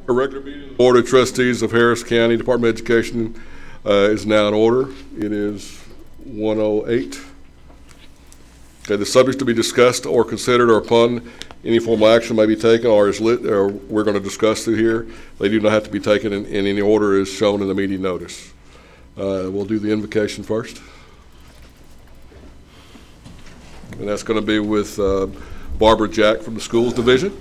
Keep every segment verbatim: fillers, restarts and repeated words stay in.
A regular meeting of the Board of Trustees of Harris County Department of Education uh, is now in order. It is one oh eight. Okay, the subjects to be discussed or considered or upon any formal action may be taken or is lit, or we're going to discuss through here. They do not have to be taken in, in any order as shown in the meeting notice. Uh, we'll do the invocation first. And that's going to be with uh, Barbara Jack from the Schools Division.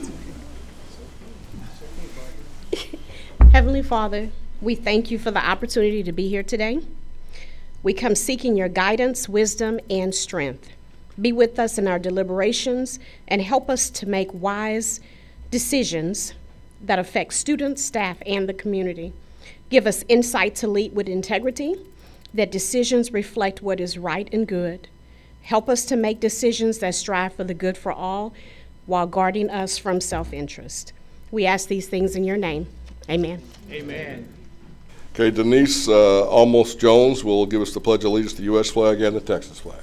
Heavenly Father, we thank you for the opportunity to be here today. We come seeking your guidance, wisdom, and strength. Be with us in our deliberations and help us to make wise decisions that affect students, staff, and the community. Give us insight to lead with integrity, that decisions reflect what is right and good. Help us to make decisions that strive for the good for all while guarding us from self-interest. We ask these things in your name. Amen. Amen. Okay, Denise uh, Almost Jones will give us the Pledge of Allegiance to the U S flag and the Texas flag.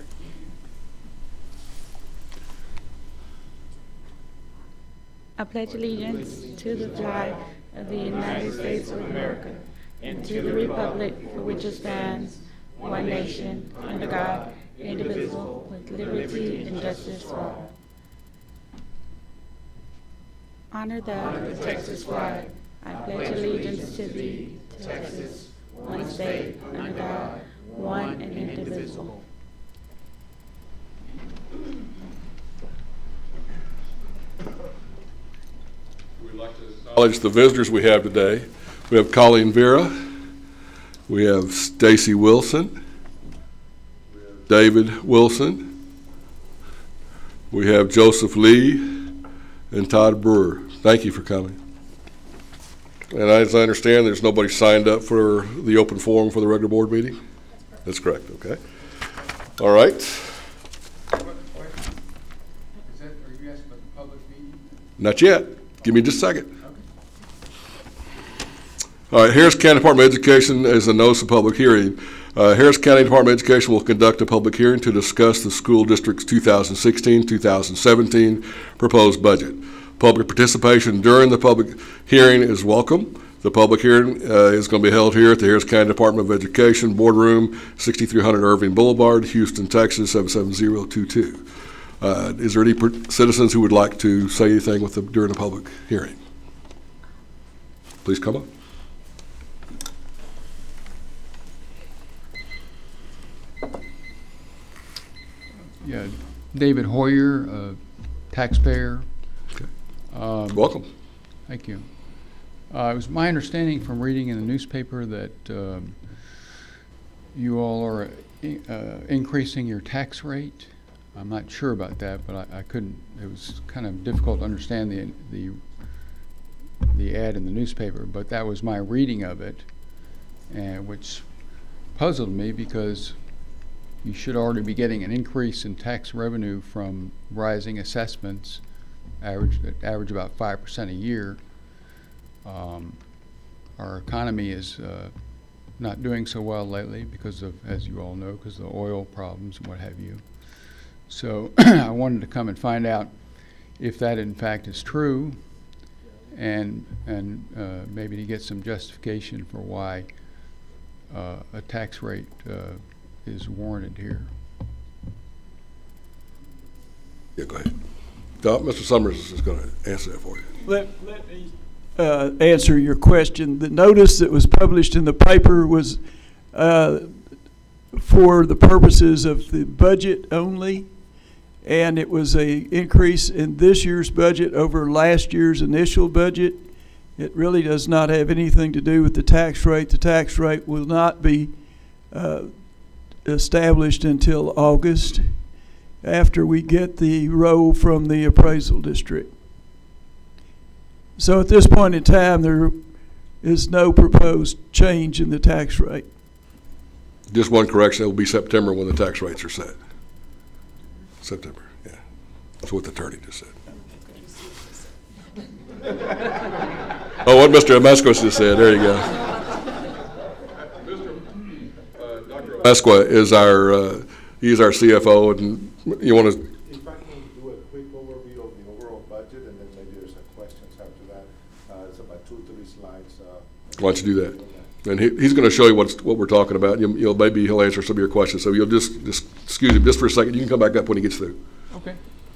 I pledge allegiance to the flag of the United States of America and to the republic for which it stands, one nation, under God, indivisible, with liberty and justice for all. Honor the, the Texas flag. I pledge allegiance to thee, Texas, one state, under God, one and indivisible. We'd like to acknowledge the visitors we have today. We have Colleen Vera, we have Stacy Wilson, we have David Wilson, we have Joseph Lee, and Todd Brewer. Thank you for coming. And as I understand, there's nobody signed up for the open forum for the regular board meeting? That's correct, okay. All right. Is that, are you asking about the public meeting? Not yet. Give me just a second. All right, Harris County Department of Education is a notice of public hearing. Uh, Harris County Department of Education will conduct a public hearing to discuss the school district's two thousand sixteen two thousand seventeen proposed budget. Public participation during the public hearing is welcome. The public hearing uh, is going to be held here at the Harris County Department of Education Boardroom, sixty-three hundred Irving Boulevard, Houston, Texas, seven seven zero two two. Uh, is there any citizens who would like to say anything with the, during the public hearing? Please come up. Yeah, David Hoyer, uh, taxpayer. Okay. Um, Welcome. Thank you. Uh, it was my understanding from reading in the newspaper that um, you all are uh, increasing your tax rate. I'm not sure about that, but I, I couldn't. It was kind of difficult to understand the the the ad in the newspaper. But that was my reading of it, and which puzzled me because you should already be getting an increase in tax revenue from rising assessments, average average about five percent a year. Um, our economy is uh, not doing so well lately because of, as you all know, because of the oil problems and what have you. So I wanted to come and find out if that in fact is true, and and uh, maybe to get some justification for why uh, a tax rate uh, is warranted here. Yeah, go ahead. Doc, Mister Summers is going to answer that for you. Let, let me uh, answer your question. The notice that was published in the paper was uh, for the purposes of the budget only, and it was a increase in this year's budget over last year's initial budget. It really does not have anything to do with the tax rate. The tax rate will not be uh, established until August, after we get the roll from the appraisal district. So at this point in time, there is no proposed change in the tax rate. Just one correction, it will be September when the tax rates are set. September, yeah. That's what the attorney just said. Oh, what Mister Amesquis just said, there you go. Mister Uh, Doctor Amesquis is our, uh, he's our C F O, and you want to... If I can do a quick overview of the overall budget, and then maybe there's some questions after that. Uh, so by two, three slides. Uh, Why don't you do that? And he, he's going to show you what's, what we're talking about. You'll, you'll, maybe he'll answer some of your questions. So you'll just, just excuse him just for a second. You can come back up when he gets through. Okay.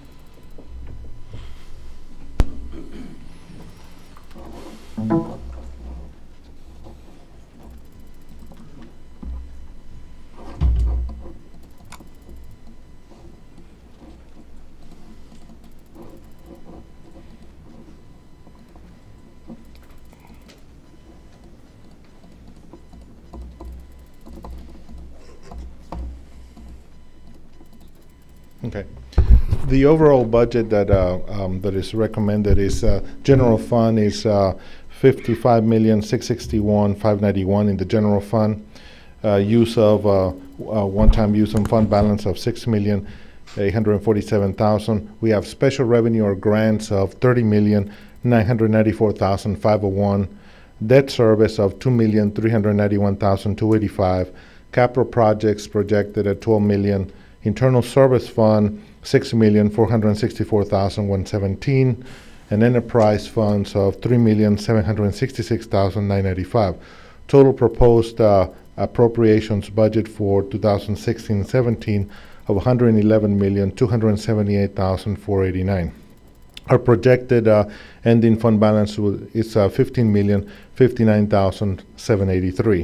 Okay. The overall budget that uh, um, that is recommended is uh, general fund is uh, fifty-five million six sixty-one five ninety-one in the general fund. Uh, use of uh, uh, one-time use and fund balance of six million eight hundred forty-seven thousand. We have special revenue or grants of thirty million nine hundred ninety-four thousand five hundred one. Debt service of two million three hundred ninety-one thousand two hundred eighty-five. Capital projects projected at twelve million. Internal service fund, six million four hundred sixty-four thousand one hundred seventeen, and enterprise funds of three million seven hundred sixty-six thousand nine hundred eighty-five. Total proposed uh, appropriations budget for two thousand sixteen seventeen of one hundred eleven million two hundred seventy-eight thousand four hundred eighty-nine. Our projected uh, ending fund balance is uh, fifteen million fifty-nine thousand seven hundred eighty-three.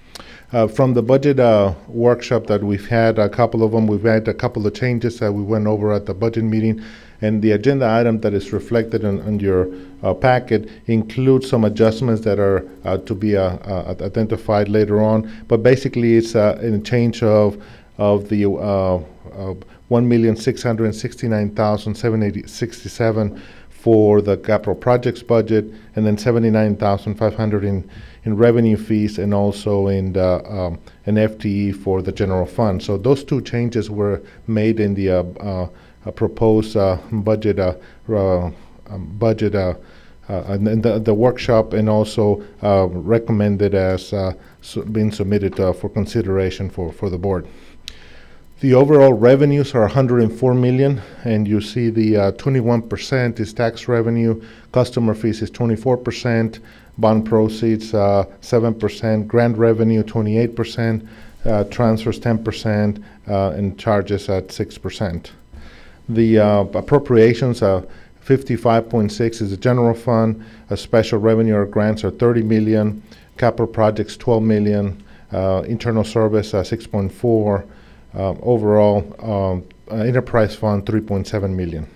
Uh, from the budget uh, workshop that we've had, a couple of them, we've had a couple of changes that we went over at the budget meeting, and the agenda item that is reflected on, on your uh, packet includes some adjustments that are uh, to be uh, uh, identified later on. But basically, it's uh, a change of of the uh, uh, one million six hundred sixty-nine thousand seven hundred sixty-seven for the capital projects budget, and then seventy-nine thousand five hundred in in revenue fees, and also in the, um, an F T E for the general fund. So those two changes were made in the uh, uh, uh, proposed uh, budget uh, uh, um, budget uh, uh, and the, the workshop, and also uh, recommended as uh, su being submitted uh, for consideration for, for the board. The overall revenues are one hundred four million, and you see the uh, twenty-one percent is tax revenue, customer fees is twenty-four percent, bond proceeds uh, seven percent, grant revenue twenty-eight percent, uh, transfers ten percent, uh, and charges at six percent. The uh, appropriations, uh, fifty-five point six is the general fund, a special revenue or grants are thirty million, capital projects twelve million, uh, internal service uh, six point four, uh, overall um, uh, enterprise fund three point seven million.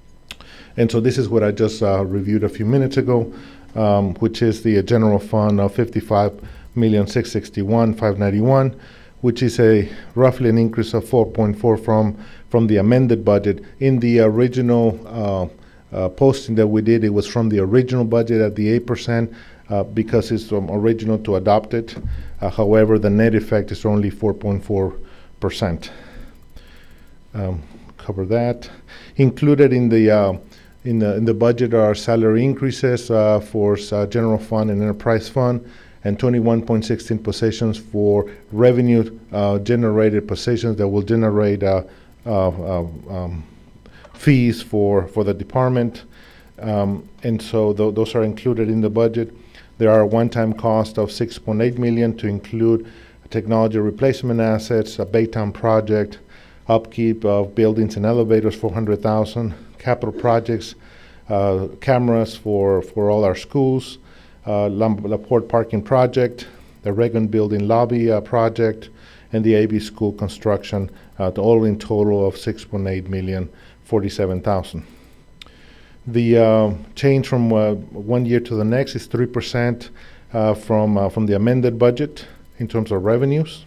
And so this is what I just uh, reviewed a few minutes ago. Um, which is the uh, general fund of fifty-five million six hundred sixty-one thousand five hundred ninety-one, which is a roughly an increase of four point four from from the amended budget. In the original uh, uh, posting that we did, it was from the original budget at the eight percent uh, because it's from original to adopted. Uh, however, the net effect is only four point four percent. Um, cover that. Included in the uh, In the, in the budget are salary increases uh, for uh, general fund and enterprise fund, and twenty-one point one six positions for revenue uh, generated positions that will generate uh, uh, uh, um, fees for, for the department. Um, and so th those are included in the budget. There are a one-time cost of six point eight million dollars to include technology replacement assets, a Baytown project, upkeep of buildings and elevators, four hundred thousand dollars, capital projects, uh, cameras for, for all our schools, uh, LaPorte parking project, the Reagan building lobby uh, project, and the A B school construction, uh, the all in total of six point eight million forty-seven thousand. The uh, change from uh, one year to the next is three percent uh, from uh, from the amended budget in terms of revenues.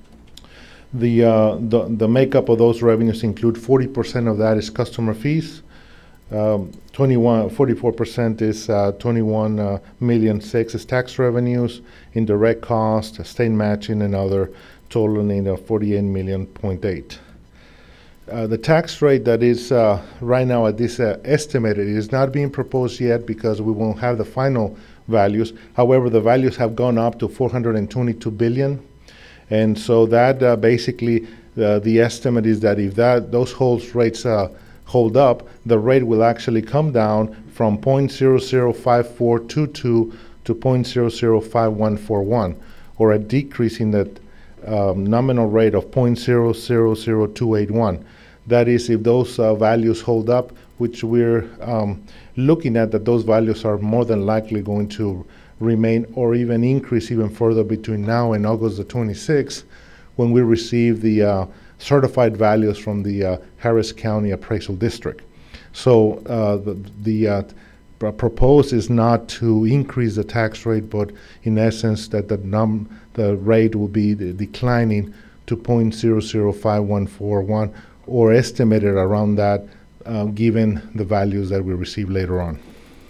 The, uh, the, the makeup of those revenues include forty percent of that is customer fees, um, twenty-one, forty-four percent is uh, twenty-one uh, million six is tax revenues, indirect cost, state matching, and other, totaling of forty-eight million point eight. Uh, the tax rate that is uh, right now at this uh, estimated is not being proposed yet because we won't have the final values. However, the values have gone up to four hundred twenty-two billion. And so that uh, basically uh, the estimate is that if that those hold rates uh, hold up, the rate will actually come down from zero point zero zero five four two two to zero point zero zero five one four one, or a decrease in that um, nominal rate of zero point zero zero zero two eight one. That is, if those uh, values hold up, which we're um, looking at, that those values are more than likely going to remain or even increase even further between now and August the twenty-sixth, when we receive the uh, certified values from the uh, Harris County Appraisal District. So uh, the, the uh, pr proposed is not to increase the tax rate, but in essence that the, num the rate will be de declining to zero point zero zero five one four one, or estimated around that, uh, given the values that we receive later on.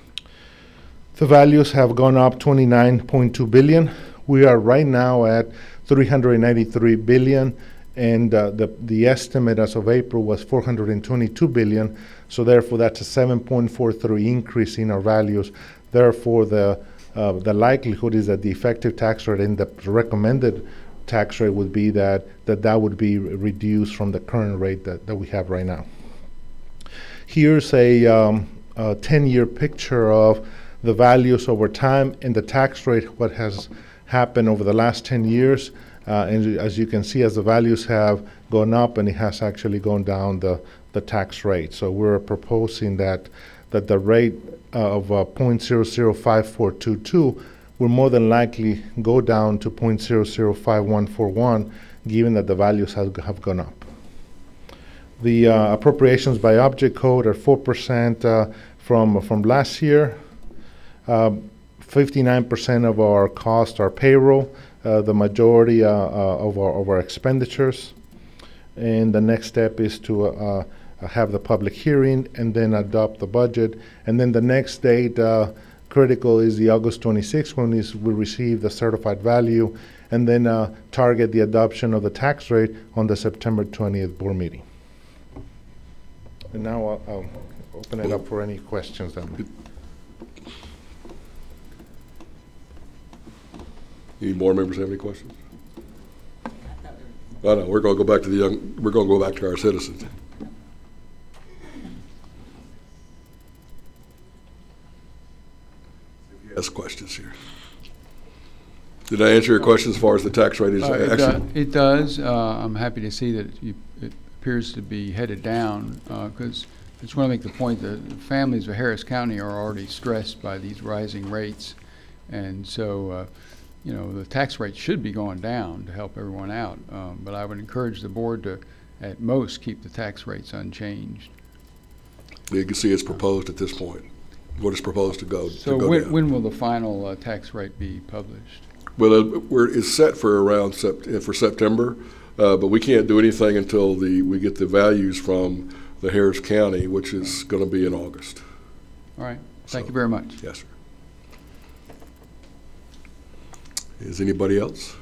The values have gone up twenty-nine point two billion. We are right now at three hundred ninety-three billion, and uh, the the estimate as of April was four hundred twenty-two billion. So therefore, that's a seven point four three increase in our values. Therefore, the uh, the likelihood is that the effective tax rate and the recommended tax rate would be that that that would be reduced from the current rate that, that we have right now. Here's a um, a ten-year picture of the values over time and the tax rate, what has happened over the last ten years. Uh, and as you can see, as the values have gone up, and it has actually gone down the, the tax rate. So we're proposing that that the rate uh, of uh, zero point zero zero five four two two will more than likely go down to zero point zero zero five one four one, given that the values have, have gone up. The uh, appropriations by object code are four percent uh, from, from last year. fifty-nine percent of our costs are payroll, uh, the majority uh, uh, of, our, of our expenditures. And the next step is to uh, uh, have the public hearing and then adopt the budget. And then the next date uh, critical is the August twenty-sixth, when is, we receive the certified value, and then uh, target the adoption of the tax rate on the September twentieth board meeting. And now I'll, I'll open it up for any questions. Then. Any board members have any questions? Oh, no, we're going to go back to the young, we're going to go back to our citizens. Ask questions here. Did I answer your question as far as the tax rate is? Uh, it, actually, do, it does. Uh, I'm happy to see that you, it appears to be headed down, because uh, I just want to make the point that families of Harris County are already stressed by these rising rates. And so, uh, you know, the tax rate should be going down to help everyone out. Um, but I would encourage the board to, at most, keep the tax rates unchanged. You can see it's proposed at this point. What is proposed to go, so to go when, down. when will the final uh, tax rate be published? Well, uh, we're, it's set for around sept for September, uh, but we can't do anything until the we get the values from the Harris County, which is going to be in August. All right. Thank So, you very much. Yes, sir. Is anybody else?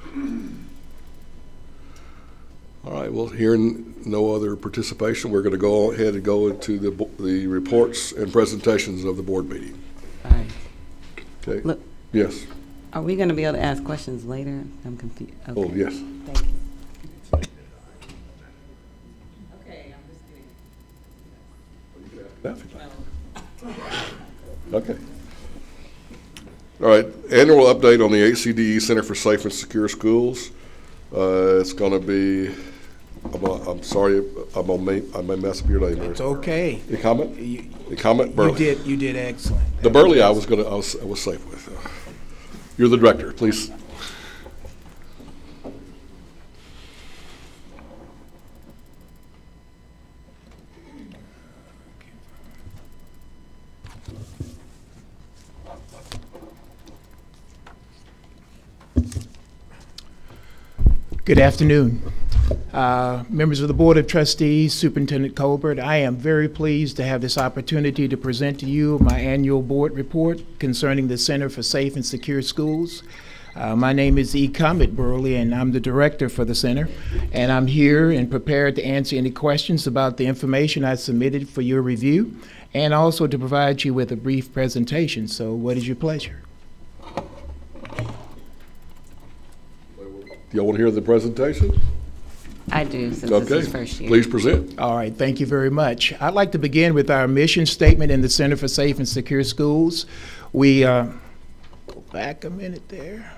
All right, well, hearing no other participation, we're going to go ahead and go into the, the reports and presentations of the board meeting. All right. Okay. Look, Yes. are we going to be able to ask questions later? I'm confused. Okay. Oh, yes. Thank you. Okay, I'm just kidding. Okay. All right, annual update on the H C D E Center for Safe and Secure Schools. Uh, it's going to be, I'm, I'm sorry, I'm gonna, I may mess up your name there. It's okay. The comment? You, The comment, Burley. you did. You did excellent. The Burley I was going to, I was, I was safe with. Uh, you're the director, please. Good afternoon. Uh, members of the Board of Trustees, Superintendent Colbert, I am very pleased to have this opportunity to present to you my annual board report concerning the Center for Safe and Secure Schools. Uh, my name is E. Comet Burley, and I'm the director for the center. And I'm here and prepared to answer any questions about the information I submitted for your review, and also to provide you with a brief presentation. So what is your pleasure? Do y'all want to hear the presentation? I I do, since Okay, this is first year. please present. All right, thank you very much. I'd like to begin with our mission statement in the Center for Safe and Secure Schools. We, uh, go back a minute there.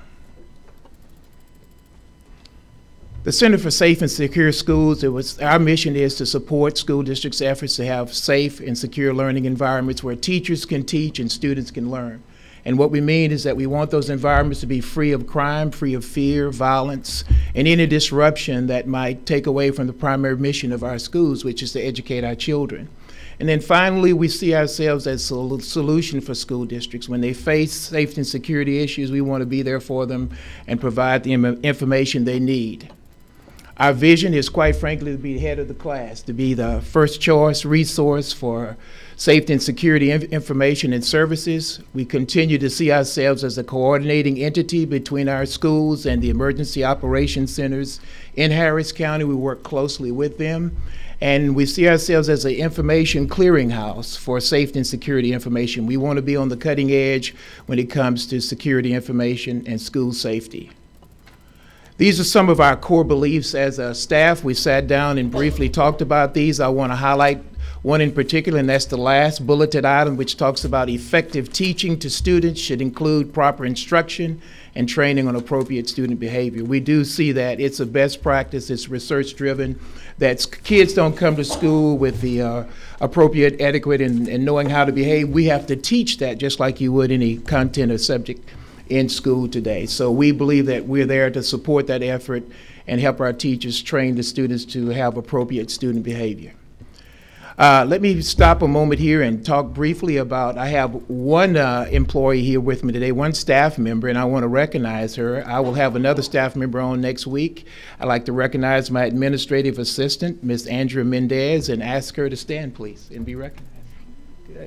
The Center for Safe and Secure Schools, it was, our mission is to support school districts' efforts to have safe and secure learning environments where teachers can teach and students can learn. And what we mean is that we want those environments to be free of crime, free of fear, violence, and any disruption that might take away from the primary mission of our schools, which is to educate our children. And then finally, we see ourselves as a solution for school districts. When they face safety and security issues, we want to be there for them and provide the im- information they need. Our vision is, quite frankly, to be the head of the class, to be the first choice resource for safety and security inf- information and services. We continue to see ourselves as a coordinating entity between our schools and the emergency operations centers in Harris County. We work closely with them. And we see ourselves as an information clearinghouse for safety and security information. We want to be on the cutting edge when it comes to security information and school safety. These are some of our core beliefs as a staff. We sat down and briefly talked about these. I want to highlight one in particular, and that's the last bulleted item, which talks about effective teaching to students should include proper instruction and training on appropriate student behavior. We do see that it's a best practice, it's research driven, that kids don't come to school with the uh, appropriate etiquette and, and knowing how to behave. We have to teach that just like you would any content or subject in school today. So we believe that we're there to support that effort and help our teachers train the students to have appropriate student behavior. Uh, let me stop a moment here and talk briefly about, I have one uh, employee here with me today, one staff member, and I want to recognize her. I will have another staff member on next week. I'd like to recognize my administrative assistant, Miz Andrea Mendez, and ask her to stand, please, and be recognized. Good.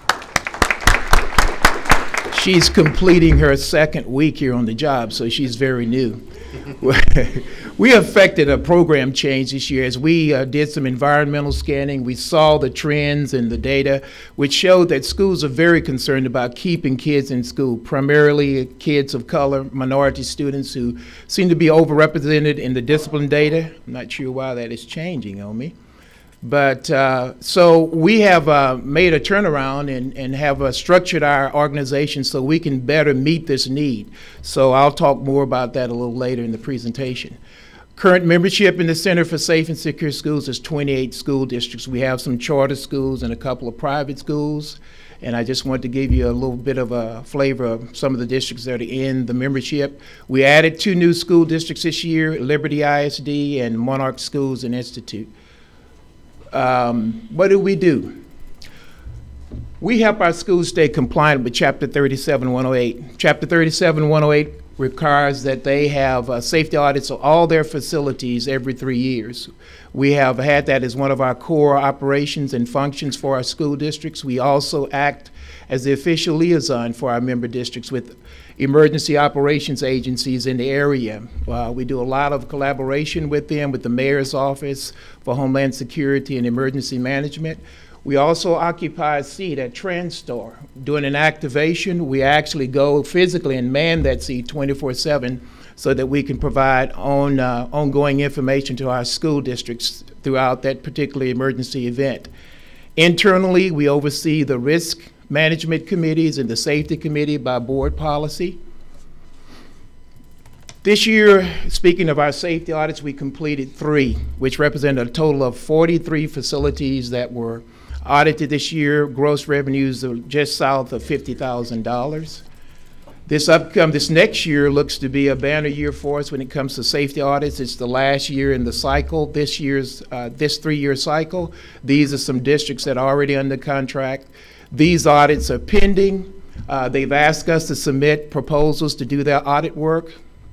She's completing her second week here on the job, so she's very new. We affected a program change this year as we uh, did some environmental scanning. We saw the trends and the data, which showed that schools are very concerned about keeping kids in school, primarily kids of color, minority students who seem to be overrepresented in the discipline data. I'm not sure why that is changing on me. But uh, so we have uh, made a turnaround and, and have uh, structured our organization so we can better meet this need. So I'll talk more about that a little later in the presentation. Current membership in the Center for Safe and Secure Schools is twenty-eight school districts. We have some charter schools and a couple of private schools. And I just want to give you a little bit of a flavor of some of the districts that are in the membership. We added two new school districts this year, Liberty I S D and Monarch Schools and Institute. Um, what do we do? We help our schools stay compliant with Chapter thirty-seven one oh eight. Chapter thirty-seven one oh eight requires that they have uh, safety audits of all their facilities every three years. We have had that as one of our core operations and functions for our school districts. We also act as the official liaison for our member districts with emergency operations agencies in the area. Uh, we do a lot of collaboration with them, with the Mayor's Office for Homeland Security and Emergency Management. We also occupy a seat at TransStar. During an activation, we actually go physically and man that seat twenty-four seven so that we can provide on, uh, ongoing information to our school districts throughout that particular emergency event. Internally, we oversee the risk management committees and the safety committee by board policy. This year, speaking of our safety audits, we completed three, which represented a total of forty-three facilities that were audited this year, gross revenues of just south of fifty thousand dollars. This upcome, this next year looks to be a banner year for us when it comes to safety audits. It's the last year in the cycle, this year's, uh, this three-year cycle. These are some districts that are already under contract. These audits are pending. Uh, they've asked us to submit proposals to do their audit work.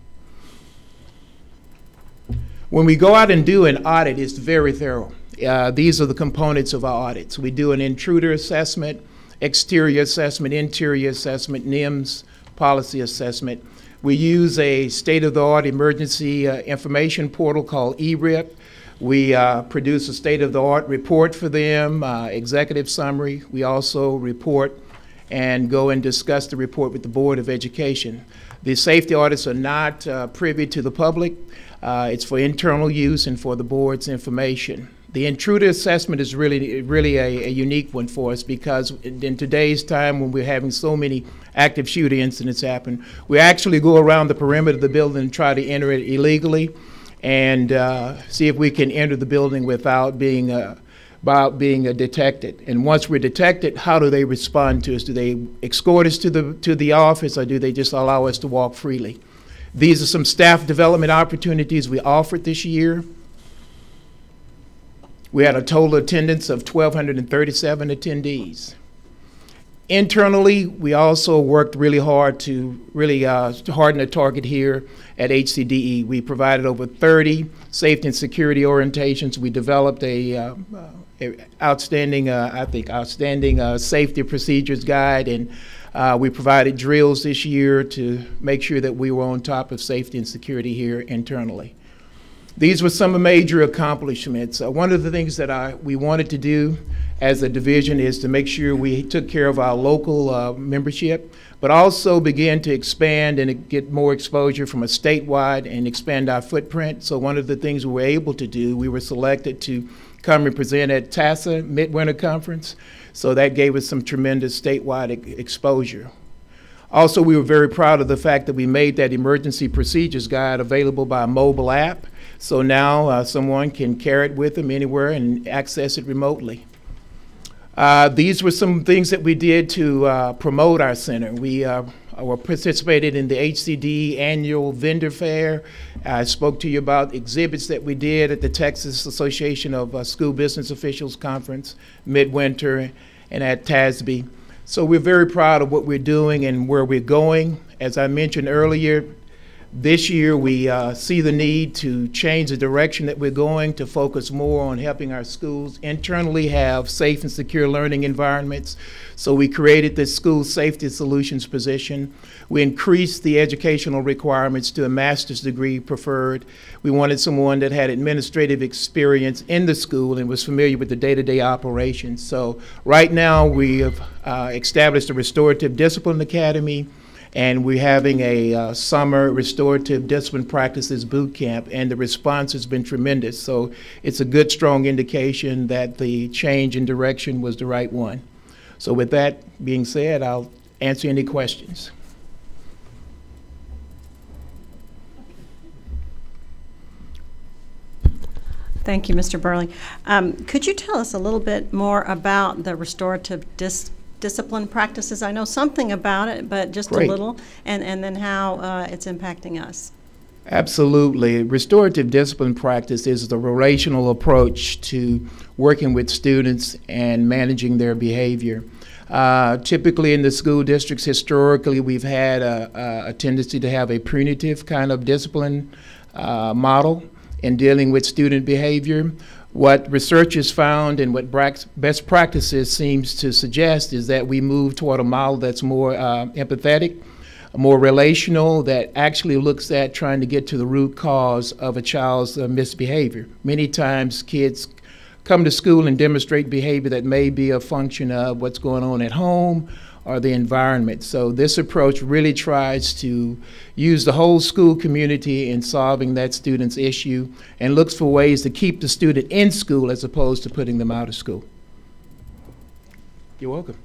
When we go out and do an audit, it's very thorough. Uh, these are the components of our audits. We do an intruder assessment, exterior assessment, interior assessment, N I M S, policy assessment. We use a state-of-the-art emergency uh, information portal called E R I P. We uh, produce a state-of-the-art report for them, uh, executive summary. We also report and go and discuss the report with the Board of Education. The safety audits are not uh, privy to the public. Uh, it's for internal use and for the board's information. The intruder assessment is really, really a, a unique one for us because in today's time when we're having so many active shooter incidents happen, we actually go around the perimeter of the building and try to enter it illegally and uh, see if we can enter the building without being uh, about being uh, detected. And once we're detected, how do they respond to us? Do they escort us to the, to the office, or do they just allow us to walk freely? These are some staff development opportunities we offered this year. We had a total attendance of one thousand two hundred thirty-seven attendees. Internally, we also worked really hard to really uh, harden the target here at H C D E. We provided over thirty safety and security orientations. We developed a, uh, a outstanding, uh, I think, outstanding uh, safety procedures guide, and uh, we provided drills this year to make sure that we were on top of safety and security here internally. These were some major accomplishments. Uh, one of the things that I, we wanted to do as a division is to make sure we took care of our local uh, membership, but also begin to expand and get more exposure from a statewide and expand our footprint. So one of the things we were able to do, we were selected to come and present at TASA Midwinter Conference. So that gave us some tremendous statewide e- exposure. Also, we were very proud of the fact that we made that emergency procedures guide available by a mobile app. So now uh, someone can carry it with them anywhere and access it remotely. Uh, these were some things that we did to uh, promote our center. We uh, were participated in the H C D annual vendor fair. I spoke to you about exhibits that we did at the Texas Association of uh, School Business Officials Conference, Midwinter, and at T A S B. So we're very proud of what we're doing and where we're going. As I mentioned earlier, this year we uh, see the need to change the direction that we're going to focus more on helping our schools internally have safe and secure learning environments. So we created this school safety solutions position. We increased the educational requirements to a master's degree preferred. We wanted someone that had administrative experience in the school and was familiar with the day-to-day operations. So right now we have uh, established a restorative discipline academy, and we're having a uh, summer restorative discipline practices boot camp, and the response has been tremendous. So it's a good, strong indication that the change in direction was the right one. So with that being said, I'll answer any questions. Thank you, Mister Burley. Um, could you tell us a little bit more about the restorative dis discipline practices? I know something about it, but just Great. a little, and, and then how uh, it's impacting us. Absolutely. Restorative discipline practice is the relational approach to working with students and managing their behavior. Uh, typically in the school districts, historically, we've had a, a tendency to have a punitive kind of discipline uh, model in dealing with student behavior. What research has found and what best practices seems to suggest is that we move toward a model that's more uh, empathetic, more relational, that actually looks at trying to get to the root cause of a child's uh, misbehavior. Many times kids come to school and demonstrate behavior that may be a function of what's going on at home or the environment. So this approach really tries to use the whole school community in solving that student's issue and looks for ways to keep the student in school as opposed to putting them out of school. You're welcome.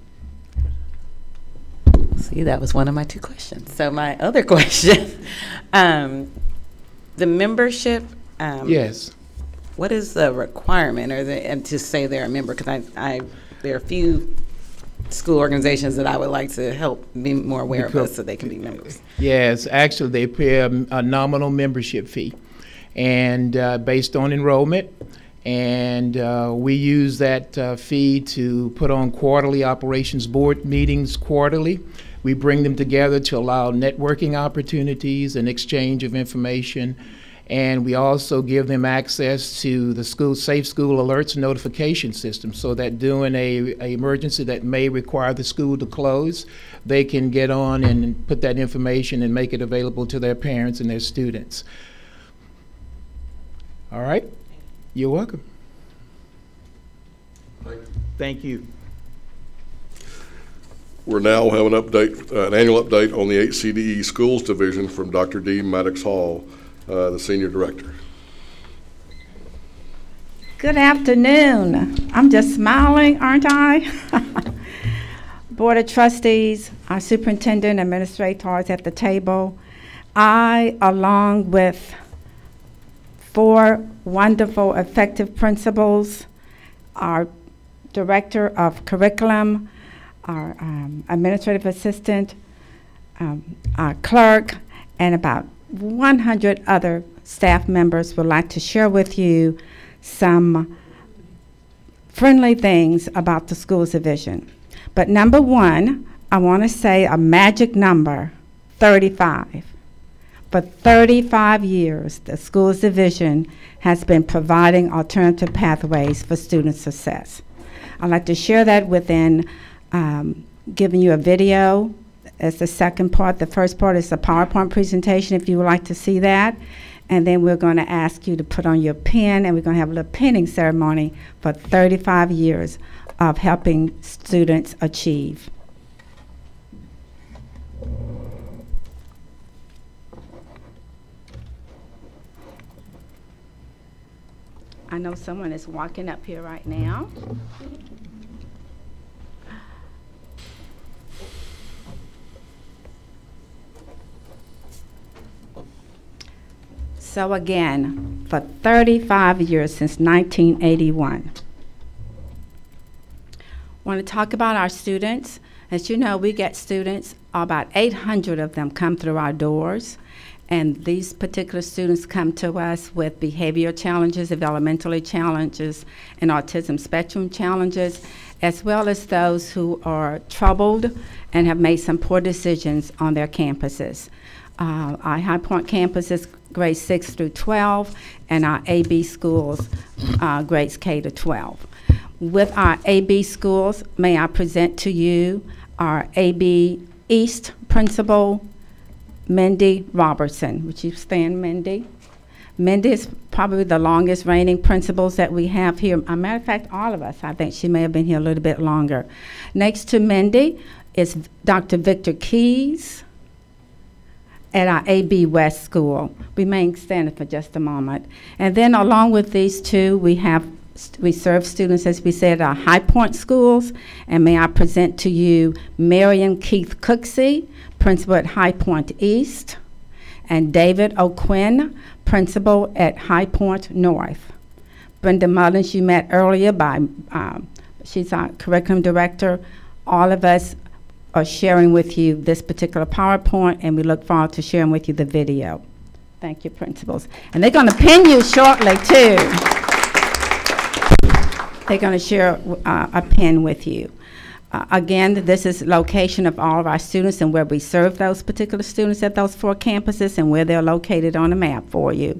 See, that was one of my two questions. So my other question, um, the membership. Um, yes. What is the requirement, or the, and to say they're a member? Because I, I, there are a few school organizations that I would like to help be more aware Because, of us so they can be members. Yes, actually they pay a, a nominal membership fee, and uh, based on enrollment, and uh, we use that uh, fee to put on quarterly operations board meetings quarterly. We bring them together to allow networking opportunities and exchange of information. And we also give them access to the school Safe School Alerts and Notification System, so that during a, a emergency that may require the school to close, they can get on and put that information and make it available to their parents and their students. All right? You're welcome. Thank you. Thank you. We're now have an update, uh, an annual update on the H C D E Schools Division from Doctor Dee Maddox Hall, uh, the Senior Director. Good afternoon. I'm just smiling, aren't I? Board of Trustees, our superintendent, administrators at the table. I, along with four wonderful, effective principals, our director of curriculum, our um, administrative assistant, um, our clerk, and about one hundred other staff members would like to share with you some friendly things about the schools division. But number one, I want to say a magic number, thirty-five. For thirty-five years, the schools division has been providing alternative pathways for student success. I'd like to share that within um, giving you a video as the second part. The first part is the PowerPoint presentation, if you would like to see that. And then we're going to ask you to put on your pin, and we're going to have a little pinning ceremony for thirty-five years of helping students achieve. I know someone is walking up here right now. So again, for thirty-five years, since nineteen eighty-one. I want to talk about our students. As you know, we get students, about eight hundred of them come through our doors. And these particular students come to us with behavior challenges, developmentally challenges, and autism spectrum challenges, as well as those who are troubled and have made some poor decisions on their campuses. Uh, our High Point campus is grades six through twelve, and our A B schools, uh, grades K to twelve. With our A B schools, may I present to you our A B East principal, Mindy Robertson. Would you stand, Mindy? Mindy is probably the longest reigning principals that we have here. As a matter of fact, all of us. I think she may have been here a little bit longer. Next to Mindy is Doctor Victor Keys at our A B West School. Remain standing for just a moment. And then along with these two, we have we serve students, as we said, at our High Point schools. And may I present to you Marion Keith Cooksey, principal at High Point East, and David O'Quinn, principal at High Point North. Brenda Mullins, you met earlier by, um, she's our curriculum director. All of us are sharing with you this particular PowerPoint, and we look forward to sharing with you the video. Thank you, principals. And they're going to pin you shortly, too. They're going to share uh, a pin with you. Uh, again, this is location of all of our students and where we serve those particular students at those four campuses and where they're located on the map for you.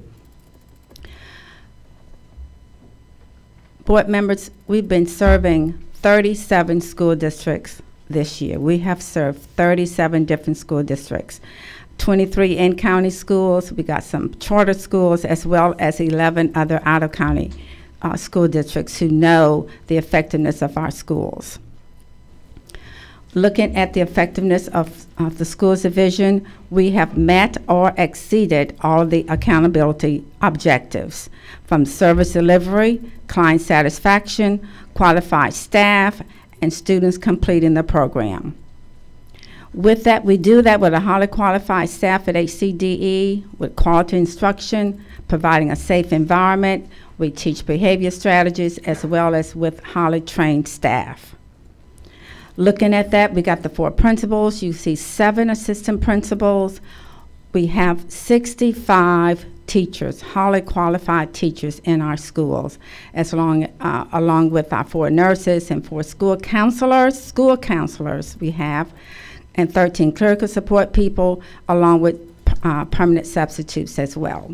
Board members, we've been serving thirty-seven school districts this year. We have served thirty-seven different school districts, twenty-three in-county schools. We got some charter schools, as well as eleven other out-of-county uh, school districts who know the effectiveness of our schools. Looking at the effectiveness of, of the schools division, we have met or exceeded all the accountability objectives, from service delivery, client satisfaction, qualified staff, and students completing the program. With that, we do that with a highly qualified staff at H C D E, with quality instruction, providing a safe environment. We teach behavior strategies, as well as with highly trained staff. Looking at that, we got the four principals. You see seven assistant principals. We have sixty-five teachers, highly qualified teachers in our schools, as long, uh, along with our four nurses and four school counselors, school counselors we have, and thirteen clerical support people, along with uh, permanent substitutes as well.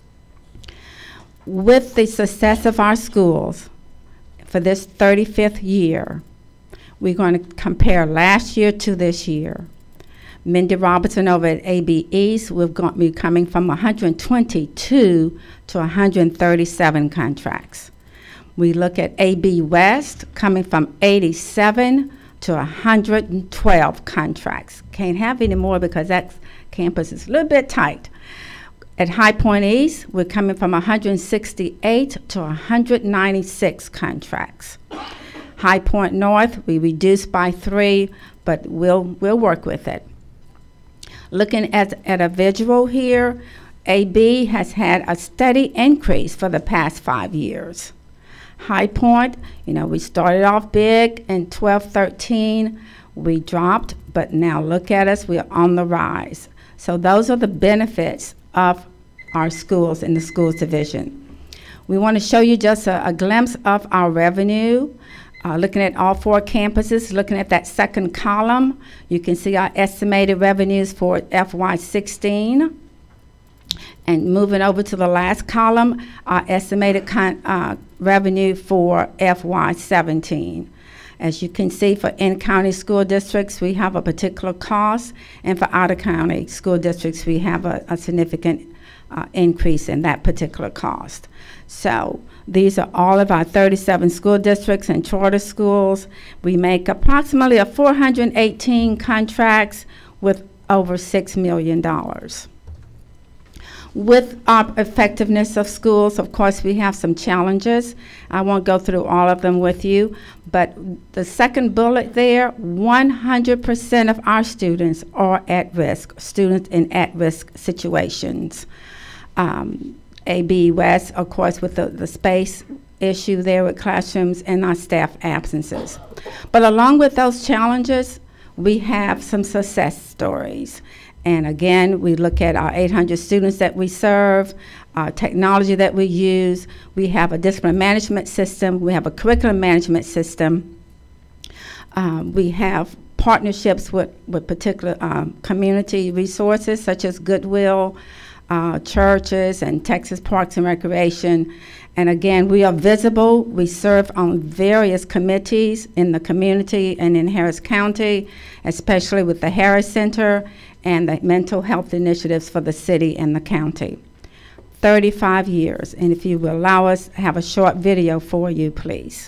With the success of our schools for this thirty-fifth year, we're going to compare last year to this year. Mindy Robertson over at A B East, we've got me coming from one hundred twenty-two to one hundred thirty-seven contracts. We look at A B West coming from eighty-seven to one hundred twelve contracts. Can't have any more because that campus is a little bit tight. At High Point East, we're coming from one hundred sixty-eight to one hundred ninety-six contracts. High Point North, we reduced by three, but we'll, we'll work with it. Looking at, at a visual here, A B has had a steady increase for the past five years. High Point, you know, we started off big in twelve thirteen, we dropped, but now look at us, we're on the rise. So those are the benefits of our schools in the schools division. We want to show you just a, a glimpse of our revenue. Uh, looking at all four campuses, looking at that second column, you can see our estimated revenues for F Y sixteen. And moving over to the last column, our estimated con uh, revenue for F Y seventeen. As you can see, for in-county school districts, we have a particular cost, and for out-of-county school districts, we have a, a significant uh, increase in that particular cost. So these are all of our thirty-seven school districts and charter schools. We make approximately a four hundred eighteen contracts with over six million dollars. With our effectiveness of schools, of course, we have some challenges. I won't go through all of them with you, but the second bullet there, one hundred percent of our students are at risk, students in at-risk situations. Um, A B West, of course, with the, the space issue there with classrooms and our staff absences. But along with those challenges, we have some success stories. And again, we look at our eight hundred students that we serve, our technology that we use. We have a discipline management system. We have a curriculum management system. Um, we have partnerships with, with particular um, community resources such as Goodwill, uh, churches, and Texas Parks and Recreation. And again, we are visible. We serve on various committees in the community and in Harris County, especially with the Harris Center and the mental health initiatives for the city and the county. thirty-five years, and if you will allow us to have a short video for you, please.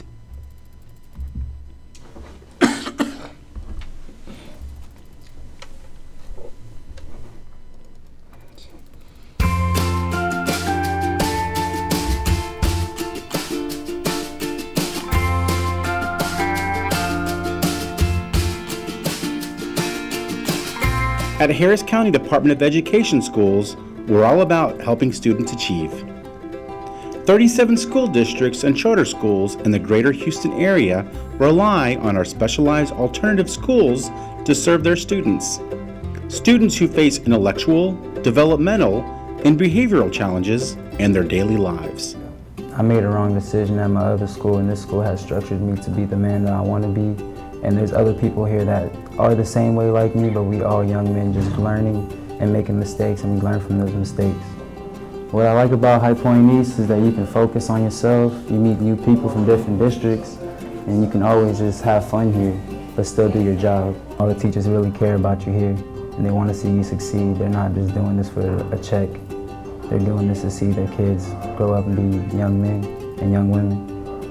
At Harris County Department of Education schools, we're all about helping students achieve. thirty-seven school districts and charter schools in the greater Houston area rely on our specialized alternative schools to serve their students. Students who face intellectual, developmental, and behavioral challenges in their daily lives. I made a wrong decision at my other school, and this school has structured me to be the man that I want to be. And there's other people here that are the same way like me, but we all young men just learning and making mistakes, and we learn from those mistakes. What I like about High Point East is that you can focus on yourself, you meet new people from different districts, and you can always just have fun here, but still do your job. All the teachers really care about you here, and they want to see you succeed. They're not just doing this for a check. They're doing this to see their kids grow up and be young men and young women.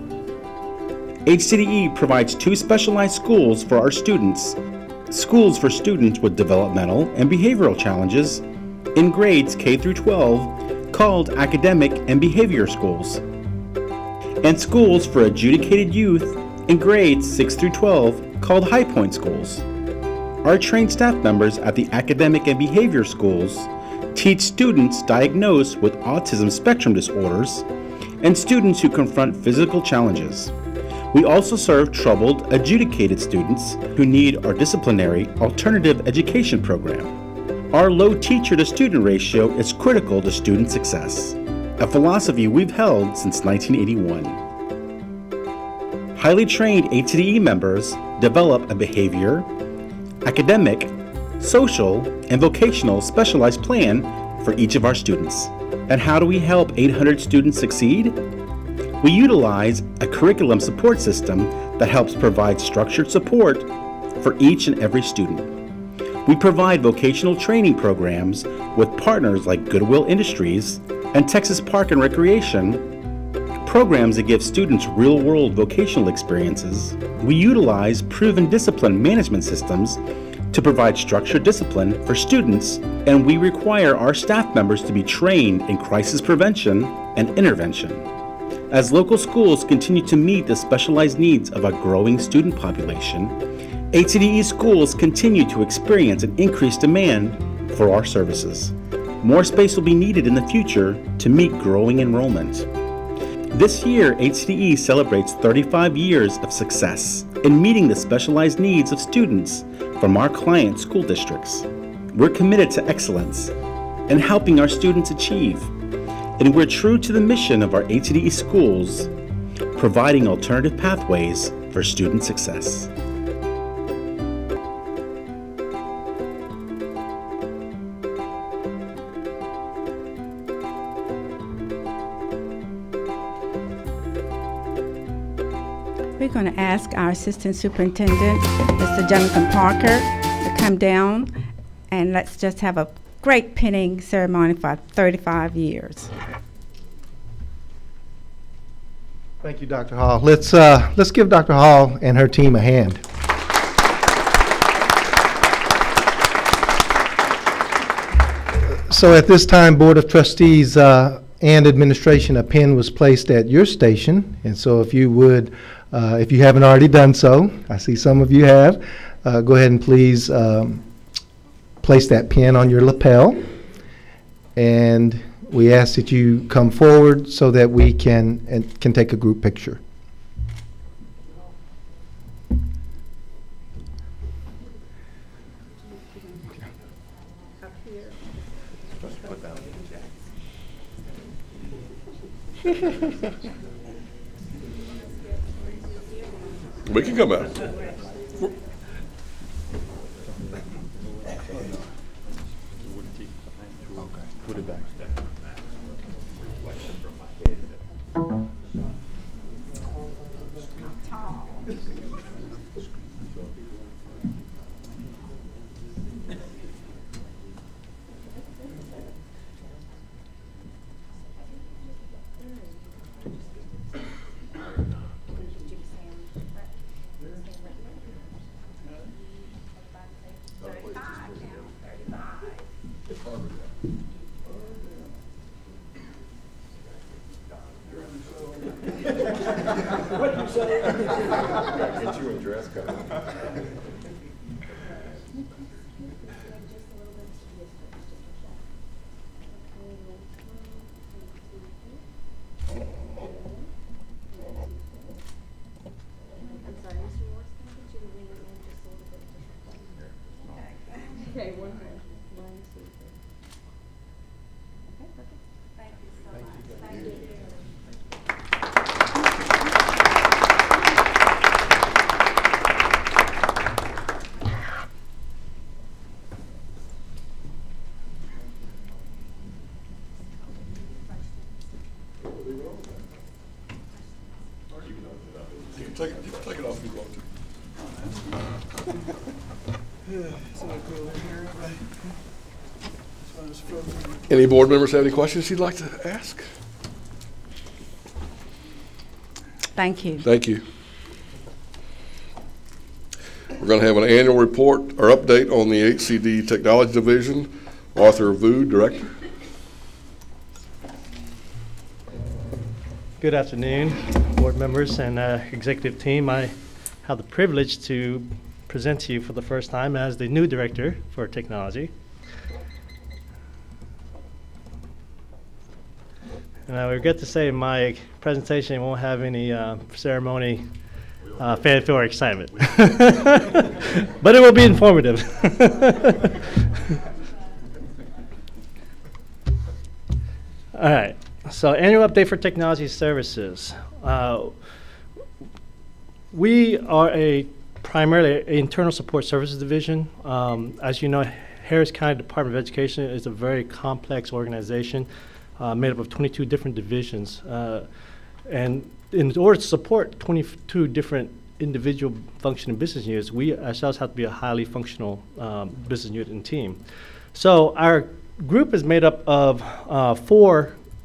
H C D E provides two specialized schools for our students. Schools for students with developmental and behavioral challenges in grades K through twelve called academic and behavior schools. And schools for adjudicated youth in grades six through twelve called High Point schools. Our trained staff members at the academic and behavior schools teach students diagnosed with autism spectrum disorders and students who confront physical challenges. We also serve troubled, adjudicated students who need our disciplinary alternative education program. Our low teacher-to-student ratio is critical to student success, a philosophy we've held since nineteen eighty-one. Highly trained H C D E members develop a behavior, academic, social, and vocational specialized plan for each of our students. And how do we help eight hundred students succeed? We utilize a curriculum support system that helps provide structured support for each and every student. We provide vocational training programs with partners like Goodwill Industries and Texas Park and Recreation, programs that give students real-world vocational experiences, we utilize proven discipline management systems to provide structured discipline for students, and we require our staff members to be trained in crisis prevention and intervention. As local schools continue to meet the specialized needs of a growing student population, H C D E schools continue to experience an increased demand for our services. More space will be needed in the future to meet growing enrollment. This year, H C D E celebrates thirty-five years of success in meeting the specialized needs of students from our client school districts. We're committed to excellence and helping our students achieve, and we're true to the mission of our H C D E schools, providing alternative pathways for student success. We're going to ask our Assistant Superintendent, Mister Jonathan Parker, to come down, and let's just have a great pinning ceremony for thirty-five years. Thank you, Doctor Hall. Let's, uh, let's give Doctor Hall and her team a hand. So at this time, Board of Trustees uh, and Administration, a pin was placed at your station, and so if you would, uh, if you haven't already done so, I see some of you have, uh, go ahead and please um, place that pin on your lapel, and we ask that you come forward so that we can and can take a group picture. We can come back. Put it back. Get you a dress code. Okay, one more. One, two, three. Okay, perfect. Thank you so much. Thank you. You can take it, you can take it off if you want to. Any board members have any questions you'd like to ask? Thank you. Thank you. We're going to have an annual report or update on the H C D Technology Division. Arthur Vu, Director. Good afternoon, board members and uh, executive team. I have the privilege to present to you for the first time as the new Director for Technology. And I regret to say my presentation won't have any uh, ceremony, uh, fanfare, or excitement. But it will be informative. All right, so annual update for technology services. Uh, we are a primarily an internal support services division. Um, as you know, Harris County Department of Education is a very complex organization uh, made up of twenty-two different divisions. Uh, and in order to support twenty-two different individual functioning business units, we ourselves have to be a highly functional um, business unit and team. So our group is made up of uh, four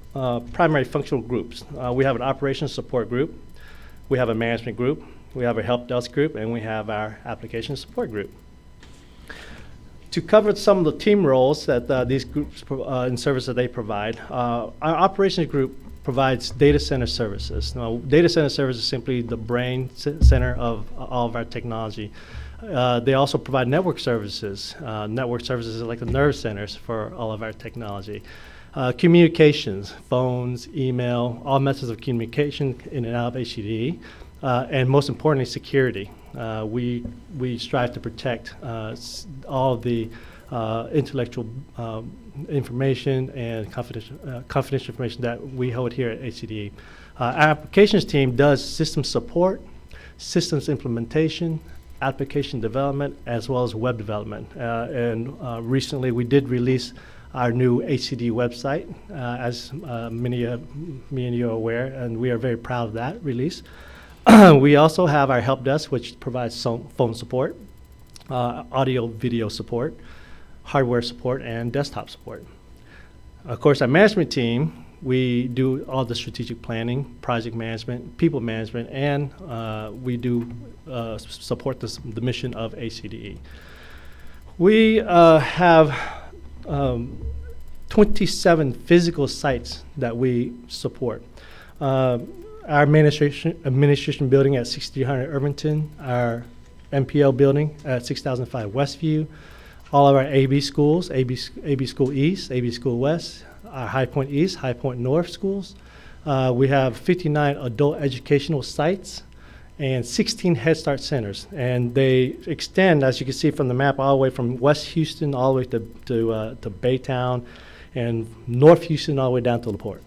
uh, primary functional groups. Uh, we have an operations support group, we have a management group, we have a help desk group, and we have our application support group. To cover some of the team roles that uh, these groups pro uh, and services that they provide, uh, our operations group provides data center services. Now, data center services is simply the brain center of all of our technology. Uh, they also provide network services. Uh, network services are like the nerve centers for all of our technology. Uh, communications, phones, email, all methods of communication in and out of H C D E, uh, and most importantly, security. Uh, we, we strive to protect uh, all of the uh, intellectual um, information and confidential, uh, confidential information that we hold here at H C D E. Uh, our applications team does system support, systems implementation, application development, as well as web development. Uh, and uh, recently we did release our new H C D E website, uh, as uh, many of me and you are aware, and we are very proud of that release. We also have our help desk, which provides some phone support, uh, audio video support, hardware support, and desktop support. Of course, our management team, we do all the strategic planning, project management, people management, and uh, we do uh, support this, the mission of H C D E. We uh, have um, twenty-seven physical sites that we support. Uh, our administration, administration building at sixty hundred Irvington, our M P L building at six thousand five Westview, all of our A B schools, A B, A B School East, A B School West, our High Point East, High Point North schools. Uh, we have fifty-nine adult educational sites and sixteen Head Start centers. And they extend, as you can see from the map, all the way from West Houston all the way to, to, uh, to Baytown, and North Houston all the way down to LaPorte.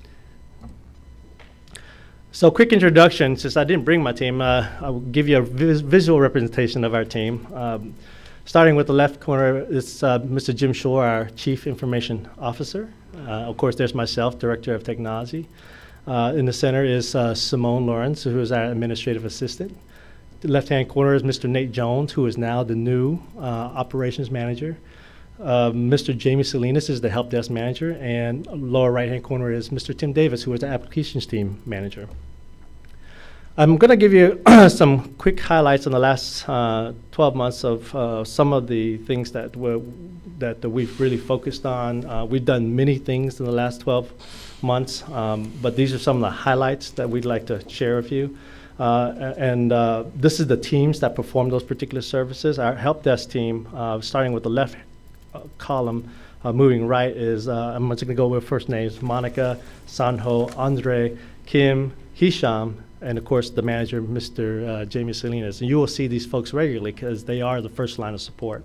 So quick introduction, since I didn't bring my team, uh, I'll give you a vis visual representation of our team. Um, starting with the left corner is uh, Mister Jim Shore, our Chief Information Officer. Uh, of course, there's myself, Director of Technology. Uh, in the center is uh, Simone Lawrence, who is our Administrative Assistant. The left-hand corner is Mister Nate Jones, who is now the new uh, Operations Manager. Uh, Mister Jamie Salinas is the Help Desk Manager, and lower right-hand corner is Mister Tim Davis, who is the Applications Team Manager. I'm going to give you some quick highlights on the last uh, twelve months of uh, some of the things that, we're, that uh, we've really focused on. Uh, we've done many things in the last twelve months, um, but these are some of the highlights that we'd like to share with you. Uh, and uh, this is the teams that perform those particular services. Our help desk team, uh, starting with the left uh, column, uh, moving right is, uh, I'm just going to go with first names, Monica, Sanho, Andre, Kim, Hisham, and of course the manager, Mister Uh, Jamie Salinas. And you will see these folks regularly because they are the first line of support.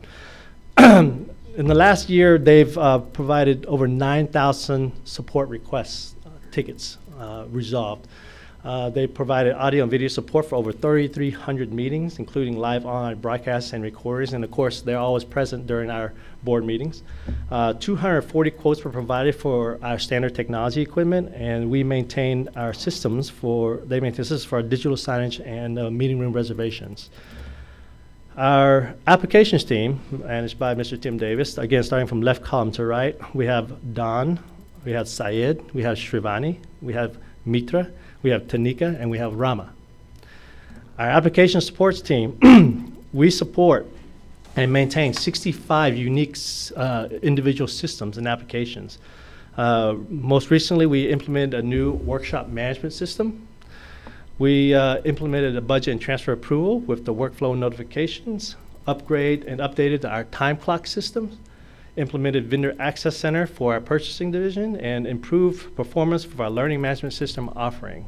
In the last year, they've uh, provided over nine thousand support requests, uh, tickets uh, resolved. Uh, they provided audio and video support for over thirty-three hundred meetings, including live online broadcasts and recordings. And of course, they're always present during our board meetings. Uh, two hundred forty quotes were provided for our standard technology equipment, and we maintain our systems for, they maintain systems for our digital signage and uh, meeting room reservations. Our applications team, managed by Mister Tim Davis, again, starting from left column to right, we have Don, we have Syed, we have Shrivani, we have Mitra, we have Tanika, and we have Rama. Our application supports team, we support and maintain sixty-five unique uh, individual systems and applications. Uh, most recently, we implemented a new workshop management system. We uh, implemented a budget and transfer approval with the workflow notifications, upgrade and updated our time clock system, implemented vendor access center for our purchasing division, and improved performance for our learning management system offering.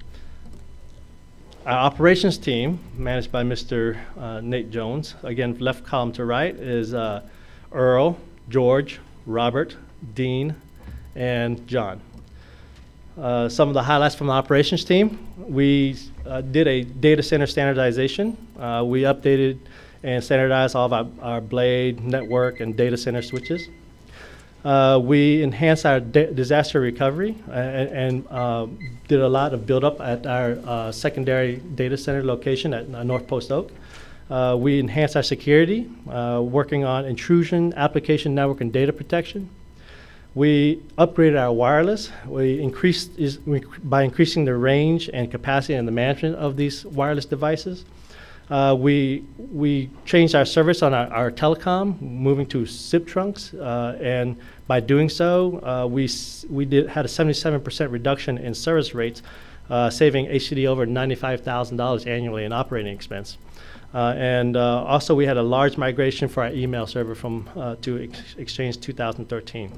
Our operations team, managed by Mister Uh, Nate Jones, again, left column to right, is uh, Earl, George, Robert, Dean, and John. Uh, some of the highlights from the operations team, we uh, did a data center standardization. Uh, we updated and standardized all of our, our Blade, network, and data center switches. Uh, we enhanced our disaster recovery uh, and uh, did a lot of build-up at our uh, secondary data center location at uh, North Post Oak. Uh, we enhanced our security, uh, working on intrusion, application network, and data protection. We upgraded our wireless. We increased is, we, by increasing the range and capacity and the management of these wireless devices. Uh, we we changed our service on our, our telecom, moving to S I P trunks, uh, and by doing so, uh, we s we did had a seventy-seven percent reduction in service rates, uh, saving H C D over ninety-five thousand dollars annually in operating expense. Uh, and uh, also, we had a large migration for our email server from uh, to ex Exchange two thousand thirteen.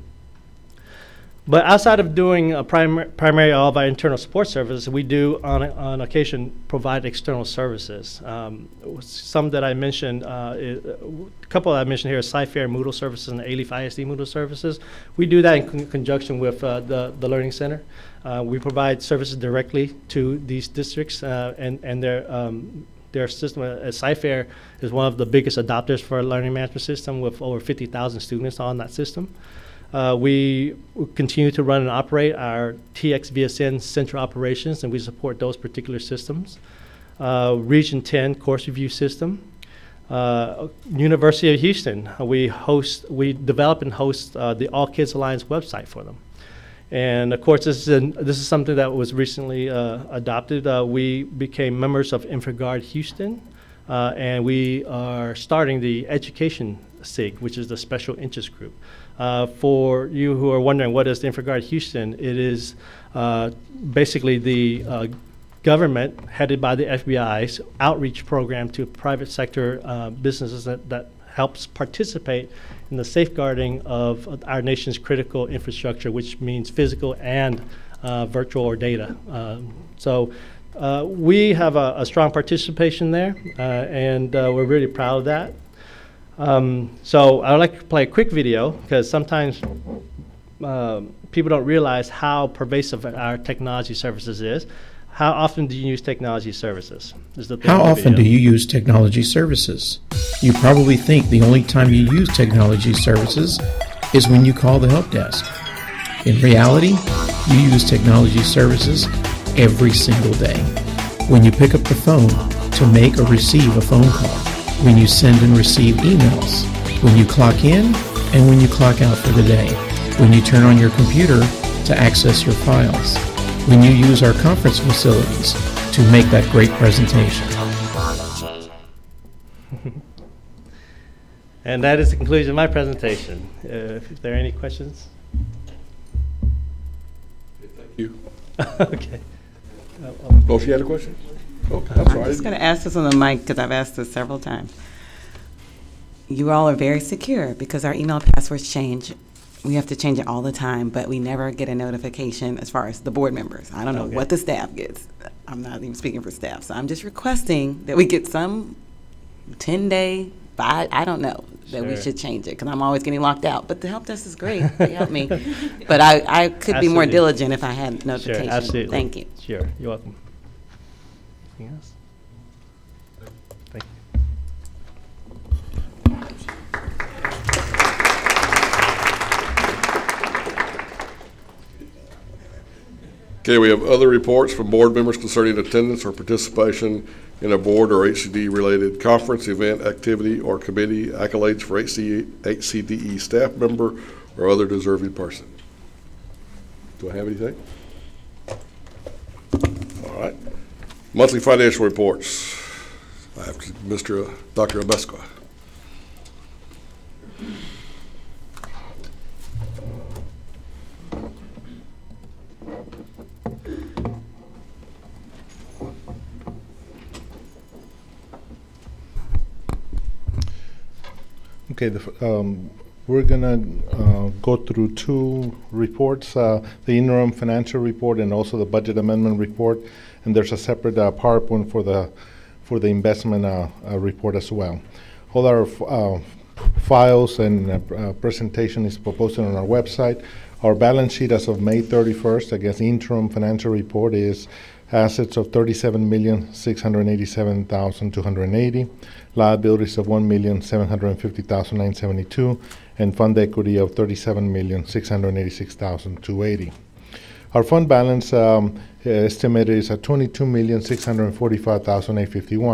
But outside of doing uh, prim primarily all of our internal support services, we do on, on occasion provide external services. Um, some that I mentioned, uh, is, a couple that I mentioned here is Sci-Fair Moodle services and Alief I S D Moodle services. We do that in con conjunction with uh, the, the Learning Center. Uh, we provide services directly to these districts uh, and, and their, um, their system. Uh, Sci-Fair is one of the biggest adopters for a learning management system with over fifty thousand students on that system. Uh, we continue to run and operate our T X V S N central operations, and we support those particular systems. Uh, Region ten course review system. Uh, University of Houston, uh, we host, we develop and host uh, the All Kids Alliance website for them. And of course, this is, an, this is something that was recently uh, adopted. Uh, we became members of InfraGard Houston, uh, and we are starting the Education S I G, which is the special interest group. Uh, for you who are wondering what is the InfraGard Houston, it is uh, basically the uh, government headed by the F B I's outreach program to private sector uh, businesses that, that helps participate in the safeguarding of our nation's critical infrastructure, which means physical and uh, virtual or data. Uh, so uh, we have a, a strong participation there, uh, and uh, we're really proud of that. Um, so I would like to play a quick video because sometimes uh, people don't realize how pervasive our technology services is. How often do you use technology services? Is the How often do you use technology services? You probably think the only time you use technology services is when you call the help desk. In reality, you use technology services every single day. When you pick up the phone to make or receive a phone call, when you send and receive emails, when you clock in and when you clock out for the day, when you turn on your computer to access your files, when you use our conference facilities to make that great presentation. And that is the conclusion of my presentation. Uh, if there are any questions? Thank you. Okay. Uh, oh, she had a question? Oh, I'm I'm sorry. just going to ask this on the mic because I've asked this several times. You all are very secure because our email passwords change. We have to change it all the time, but we never get a notification as far as the board members. I don't know Okay. what the staff gets. I'm not even speaking for staff, so I'm just requesting that we get some ten-day, five, I don't know, that we Sure. should change it because I'm always getting locked out. But the help desk is great. They help me. But I, I could be more Absolutely. diligent if I had notification. Sure, absolutely. Thank you. Sure, you're welcome. Anything else? Thank you. Okay, we have other reports from board members concerning attendance or participation in a board or H C D-related conference, event, activity, or committee, accolades for H C D E staff member or other deserving person. Do I have anything? All right. Monthly financial reports. I have to- Mister Doctor Abesqua. Okay, the, f- um, we're gonna uh, go through two reports, uh, the interim financial report and also the budget amendment report, and there's a separate uh, PowerPoint for the for the investment uh, uh, report as well. All our f- uh, files and uh, uh, presentation is posted on our website. Our balance sheet as of May thirty-first against the interim financial report is assets of thirty-seven million six hundred eighty-seven thousand two hundred eighty, liabilities of one million seven hundred fifty thousand nine hundred seventy-two, and fund equity of thirty-seven million six hundred eighty-six thousand two hundred eighty. Our fund balance um, estimated is at twenty-two million six hundred forty-five thousand eight hundred fifty-one.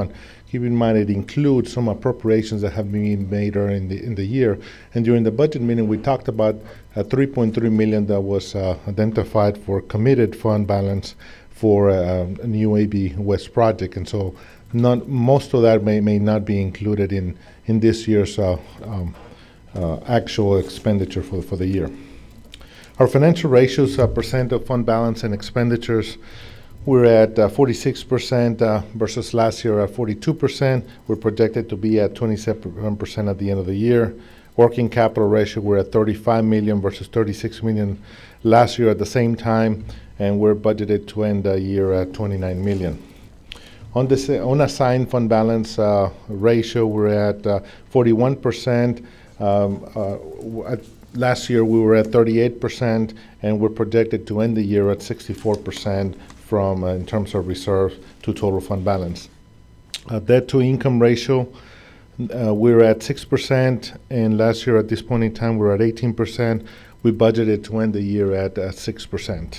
keep in mind it includes some appropriations that have been made earlier in the in the year. And during the budget meeting, we talked about uh, three point three million that was uh, identified for committed fund balance for uh, a new A B West project, and so not most of that may may not be included in in this year's uh, um, uh, actual expenditure for for the year. Our financial ratios, uh, percent of fund balance and expenditures, we're at uh, forty-six percent uh, versus last year at forty-two percent. We're projected to be at twenty-seven percent at the end of the year. Working capital ratio, we're at thirty-five million versus thirty-six million last year at the same time, and we're budgeted to end the year at twenty-nine million. On this uh, unassigned fund balance uh, ratio, we're at uh, forty-one percent. Um, uh, at Last year we were at thirty-eight percent, and we're projected to end the year at sixty-four percent from uh, in terms of reserves to total fund balance. Uh, debt to income ratio, uh, we're at six percent, and last year at this point in time we're at eighteen percent. We budgeted to end the year at uh, six percent.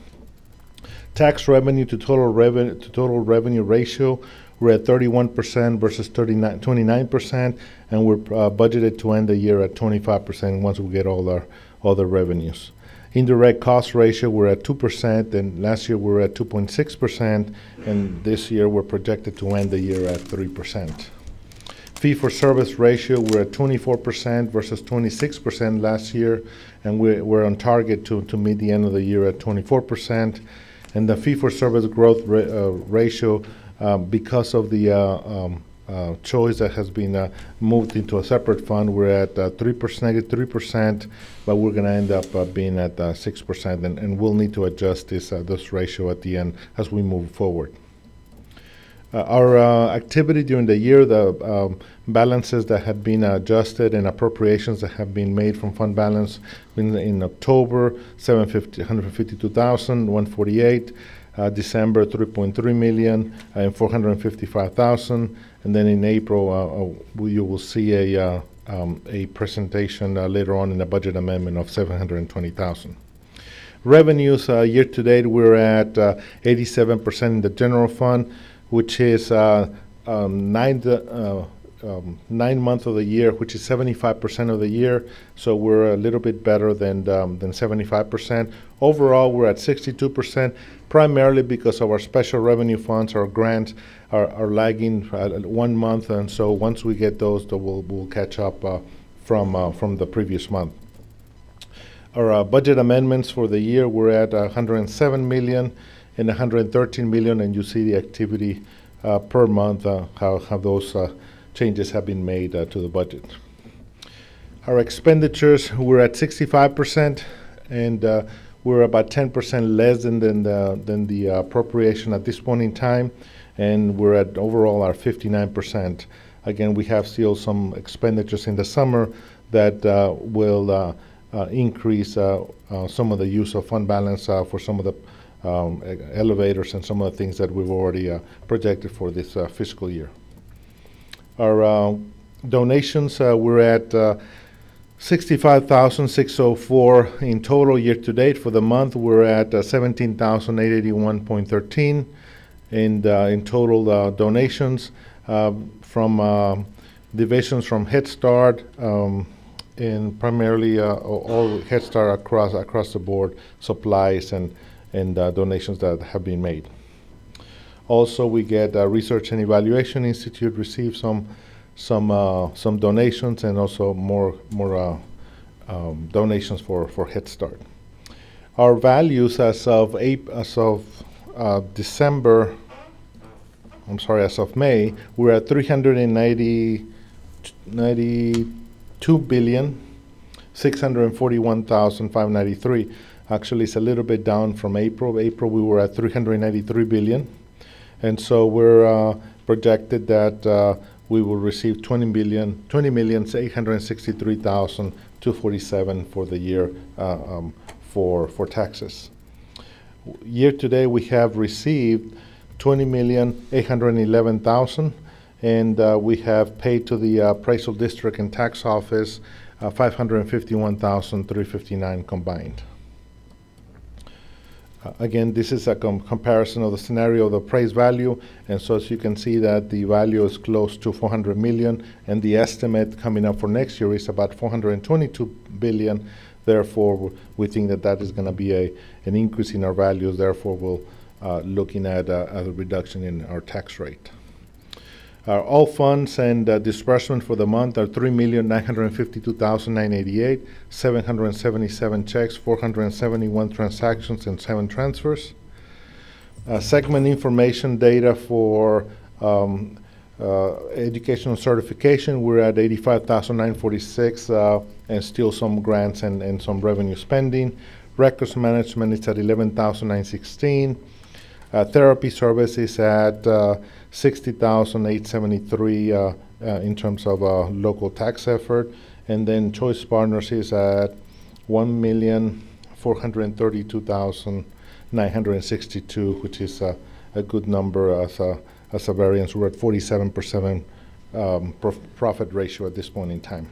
Tax revenue to total revenue to total revenue ratio, we're at thirty-one percent versus thirty-nine, twenty-nine percent, and we're uh, budgeted to end the year at twenty-five percent once we get all our other revenues. Indirect cost ratio, we're at two percent, and last year we were at two point six percent, and this year we're projected to end the year at three percent. Fee-for-service ratio, we're at twenty-four percent versus twenty-six percent last year, and we're, we're on target to, to meet the end of the year at twenty-four percent. And the fee-for-service growth ra uh, ratio, Um, because of the uh, um, uh, choice that has been uh, moved into a separate fund, we're at uh, three percent, negative three percent, but we're going to end up uh, being at uh, six percent, and, and we'll need to adjust this uh, this ratio at the end as we move forward. Uh, our uh, activity during the year, the um, balances that have been adjusted and appropriations that have been made from fund balance in, in October, one hundred fifty-two thousand one hundred forty-eight. Uh, December, three point three million uh, and four hundred fifty-five thousand, and then in April, uh, uh, you will see a uh, um, a presentation uh, later on in the budget amendment of seven hundred twenty thousand. Revenues uh, year to date, we're at uh, eighty-seven percent in the general fund, which is uh, um, nine uh, um, nine months of the year, which is seventy-five percent of the year. So we're a little bit better than um, than seventy-five percent. Overall, we're at sixty-two percent. Primarily because of our special revenue funds, our grants are, are lagging uh, one month, and so once we get those, then we'll, we'll catch up uh, from uh, from the previous month. Our uh, budget amendments for the year, we're at one hundred seven million and one hundred thirteen million, and you see the activity uh, per month, uh, how, how those uh, changes have been made uh, to the budget. Our expenditures, we're at sixty-five percent, and uh, we're about ten percent less than, than the, than the uh, appropriation at this point in time, and we're at overall our fifty-nine percent. Again, we have still some expenditures in the summer that uh, will uh, uh, increase uh, uh, some of the use of fund balance uh, for some of the um, e elevators and some of the things that we've already uh, projected for this uh, fiscal year. Our uh, donations, uh, we're at uh, sixty-five thousand six hundred four in total year to date. For the month, we're at uh, seventeen thousand eight hundred eighty-one point one three, and uh, in total uh, donations uh, from uh, divisions from Head Start, um, and primarily uh, all Head Start across across the board, supplies and and uh, donations that have been made. Also, we get uh, Research and Evaluation Institute receive some. some uh, some donations, and also more more uh, um, donations for, for Head Start. Our values as of April, as of uh, December, I'm sorry, as of May, we're at three hundred ninety-two billion six hundred forty-one thousand five hundred ninety-three. Actually, it's a little bit down from April. April we were at three hundred ninety-three billion, and so we're uh, projected that. Uh, we will receive twenty million, twenty million eight hundred sixty-three thousand two hundred forty-seven for the year uh, um, for for taxes. Year to date, we have received twenty million eight hundred eleven thousand, and uh, we have paid to the uh, appraisal district and tax office uh, five hundred fifty-one thousand three hundred fifty-nine combined. Uh, again, this is a com comparison of the scenario of the appraised value, and so as you can see that the value is close to four hundred million, and the estimate coming up for next year is about four hundred twenty-two billion. Therefore, we think that that is going to be a an increase in our values. Therefore, we'll uh, looking at a, a reduction in our tax rate. Uh, all funds and uh, disbursement for the month are three million nine hundred fifty-two thousand nine hundred eighty-eight, seven hundred seventy-seven checks, four hundred seventy-one transactions, and seven transfers. Uh, segment information data for um, uh, educational certification, we're at eighty-five thousand nine hundred forty-six, uh, and still some grants and, and some revenue spending. Records management is at eleven thousand nine hundred sixteen. Uh, therapy services at uh, sixty thousand eight hundred seventy-three uh, uh, in terms of uh, local tax effort, and then Choice Partners is at one million four hundred thirty-two thousand nine hundred sixty-two, which is uh, a good number as a as a variance. We're at forty-seven percent um, prof profit ratio at this point in time.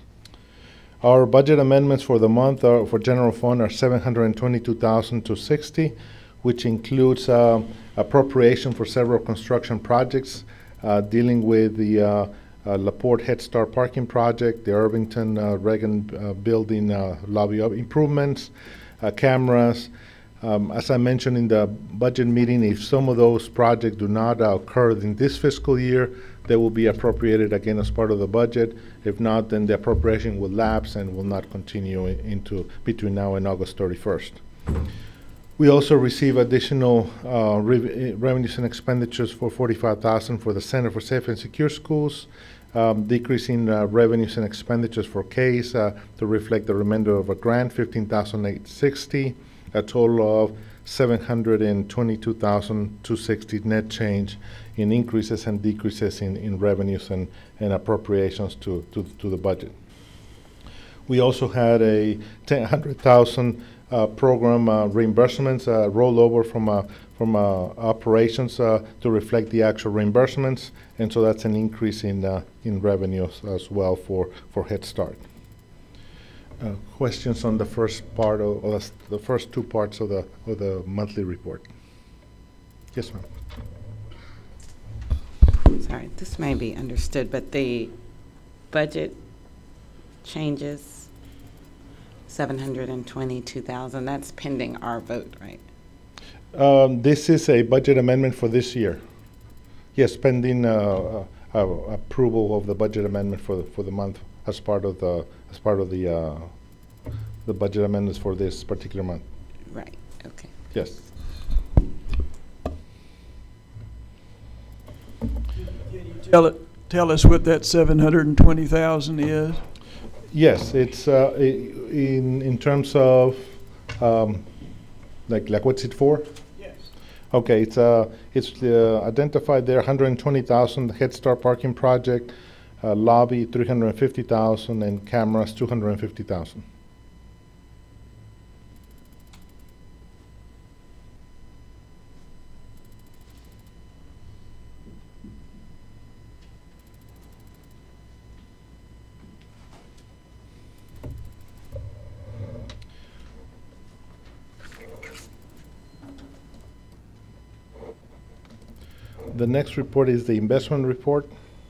Our budget amendments for the month are, for general fund are seven hundred twenty-two thousand two hundred sixty, which includes uh, appropriation for several construction projects uh, dealing with the uh, uh, LaPorte Head Start parking project, the Irvington uh, Reagan uh, building uh, lobby improvements, uh, cameras. Um, as I mentioned in the budget meeting, if some of those projects do not uh, occur in this fiscal year, they will be appropriated again as part of the budget. If not, then the appropriation will lapse and will not continue into between now and August thirty-first. We also receive additional uh, re revenues and expenditures for forty-five thousand dollars for the Center for Safe and Secure Schools, um, decreasing uh, revenues and expenditures for CASE uh, to reflect the remainder of a grant, fifteen thousand eight hundred sixty, a total of seven hundred twenty-two thousand two hundred sixty net change in increases and decreases in, in revenues and, and appropriations to, to, to the budget. We also had a one hundred thousand Uh, program uh, reimbursements uh, rollover from uh, from uh, operations uh, to reflect the actual reimbursements, and so that's an increase in uh, in revenues as well for for Head Start. Uh, questions on the first part of, or the first two parts of the of the monthly report? Yes, ma'am. Sorry, this may be understood, but the budget changes. seven hundred twenty-two thousand, that's pending our vote, right? Um, this is a budget amendment for this year. Yes, pending uh, uh, uh, approval of the budget amendment for the, for the month as part of the as part of the uh, the budget amendments for this particular month. Right. Okay. Yes. Tell it. Tell us what that seven hundred twenty thousand is. Yes, it's uh, in in terms of um, like like what's it for? Yes. Okay, it's uh it's uh, identified there one hundred twenty thousand Head Start parking project, uh, lobby three hundred fifty thousand, and cameras two hundred fifty thousand. The next report is the investment report.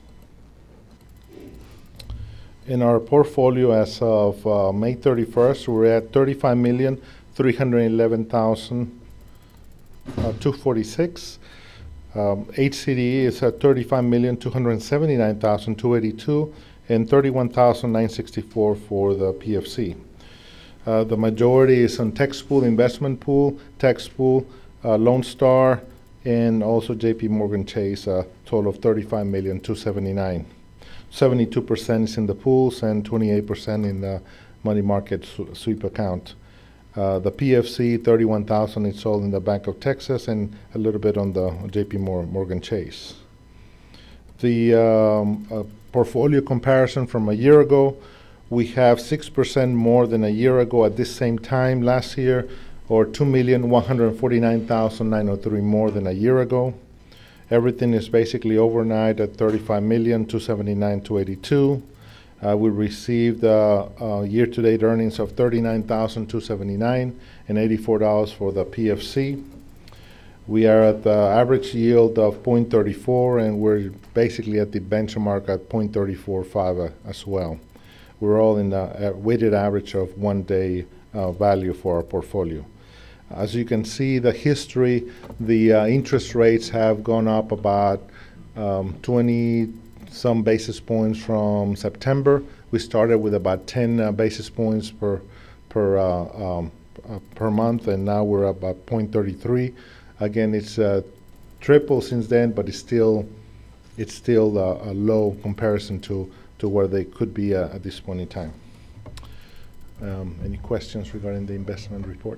In our portfolio as of uh, May thirty-first, we're at thirty-five million three hundred eleven thousand two hundred forty-six. Um, H C D E is at thirty-five million two hundred seventy-nine thousand two hundred eighty-two, and thirty-one thousand nine hundred sixty-four for the P F C. Uh, the majority is on Tax Pool, Investment Pool, Tax Pool, uh, Lone Star, and also J P Morgan Chase, a total of thirty-five million two hundred seventy-nine. seventy-two percent is in the pools and twenty-eight percent in the money market sweep account. Uh, the P F C, thirty-one thousand is sold in the Bank of Texas and a little bit on the J P Morgan Chase. The um, uh, portfolio comparison from a year ago, we have six percent more than a year ago at this same time last year, or two million one hundred forty-nine thousand nine hundred three more than a year ago. Everything is basically overnight at thirty-five million two hundred seventy-nine thousand two hundred eighty-two. Uh, we received uh, uh, year-to-date earnings of thirty-nine thousand two hundred seventy-nine dollars and eighty-four dollars for the P F C. We are at the average yield of zero point three four, and we're basically at the benchmark at zero point three four five uh, as well. We're all in the weighted average of one-day uh, value for our portfolio. As you can see, the history, the uh, interest rates have gone up about um, twenty some basis points from September. We started with about ten uh, basis points per per uh, um, uh, per month, and now we're about zero point three three. Again, it's uh, triple since then, but it's still it's still uh, a low comparison to to where they could be uh, at this point in time. Um, any questions regarding the investment report?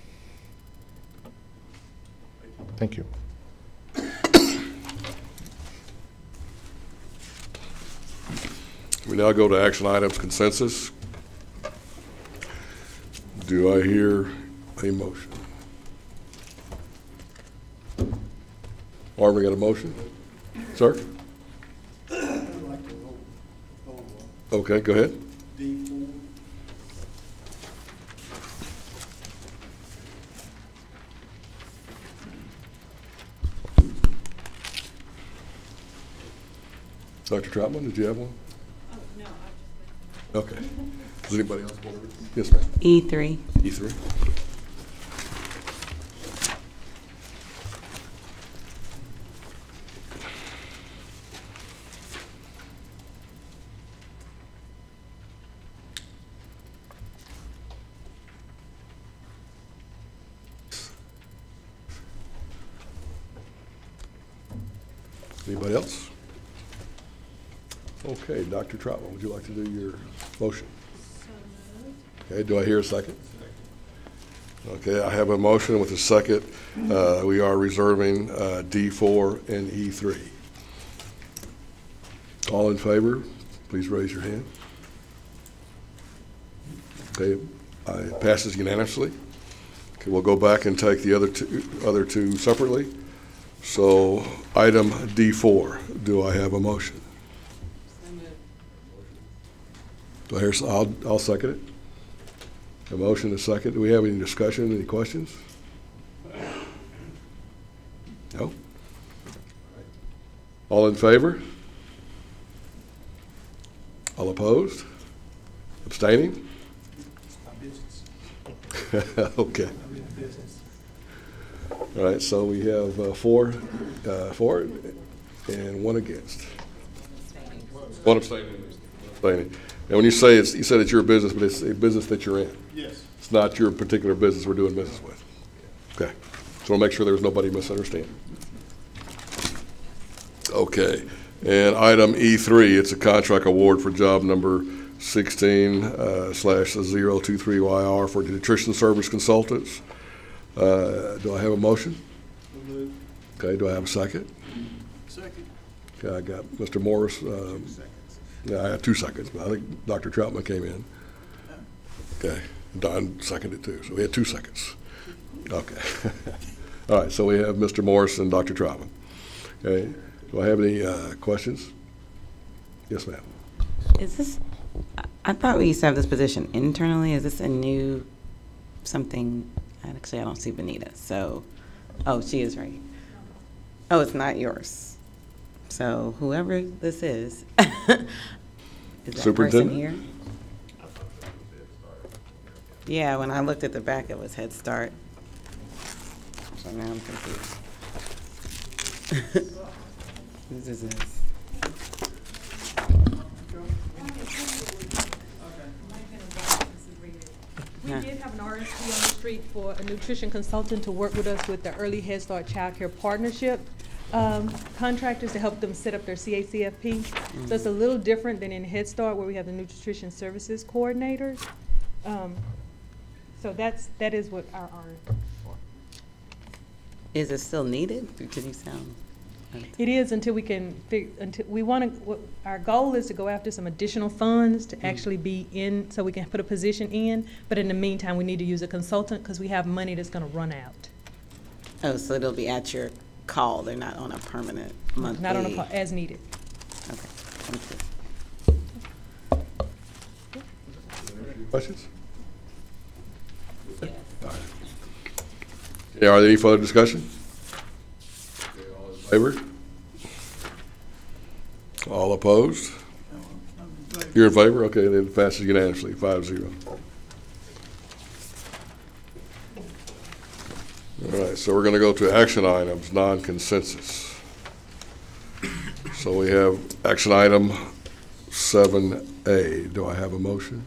Thank you. We now go to action items consensus. Do I hear a motion? Are we got a motion? Sir? Okay, go ahead. Doctor Troutman, did you have one? Oh, no, I Okay. Does anybody else want to read? Yes, ma'am. E three. E three. Anybody else? Okay, Doctor Troutman, would you like to do your motion? Okay, do I hear a second? Okay, I have a motion with a second. Uh, we are reserving uh, D four and E three. All in favor, please raise your hand. Okay, uh, it passes unanimously. Okay, we'll go back and take the other two, other two separately. So, item D four, do I have a motion? Do I hear, I'll, I'll second it. A motion, a second. Do we have any discussion, any questions? No? All in favor? All opposed? Abstaining? Okay. All right, so we have uh, four uh, for it and one against. One abstaining. Abstaining. And when you say it's, you said it's your business, but it's a business that you're in. Yes. It's not your particular business we're doing business with. Okay. So we'll make sure there's nobody misunderstanding. Okay. And item E three, it's a contract award for job number sixteen uh, slash zero two three Y R for nutrition service consultants. Uh, do I have a motion? Okay. Do I have a second? Second. Okay. I got Mister Morris. Um, Yeah, I have two seconds, but I think Doctor Troutman came in. Okay, Don seconded too, so we had two seconds. Okay. All right, so we have Mister Morris and Doctor Troutman. Okay, do I have any uh, questions? Yes, ma'am. Is this, I thought we used to have this position internally. Is this a new something? Actually, I don't see Benita, so, oh, she is right. Oh, it's not yours. So whoever this is, is that person here? Yeah, when I looked at the back, it was Head Start. So now I'm confused. This is this. We did have an R S V on the street for a nutrition consultant to work with us with the Early Head Start Child Care Partnership um, contractors to help them set up their C A C F P. Mm-hmm. So it's a little different than in Head Start where we have the nutrition services coordinators. Um, so that's that is what our R S V is for. Is it still needed? Because you sound. It is until we can figure, until we want to, our goal is to go after some additional funds to mm-hmm. actually be in, so we can put a position in, but in the meantime, we need to use a consultant because we have money that's going to run out. Oh, so it'll be at your call, they're not on a permanent monthly? Not on a call, as needed. Okay, thank you. Questions? All right. Yeah, are there any further discussion? Okay, all in favor? All opposed? You're in favor? Okay, then it passes unanimously, five zero. All right, so we're going to go to action items, non-consensus. So we have action item seven A. Do I have a motion?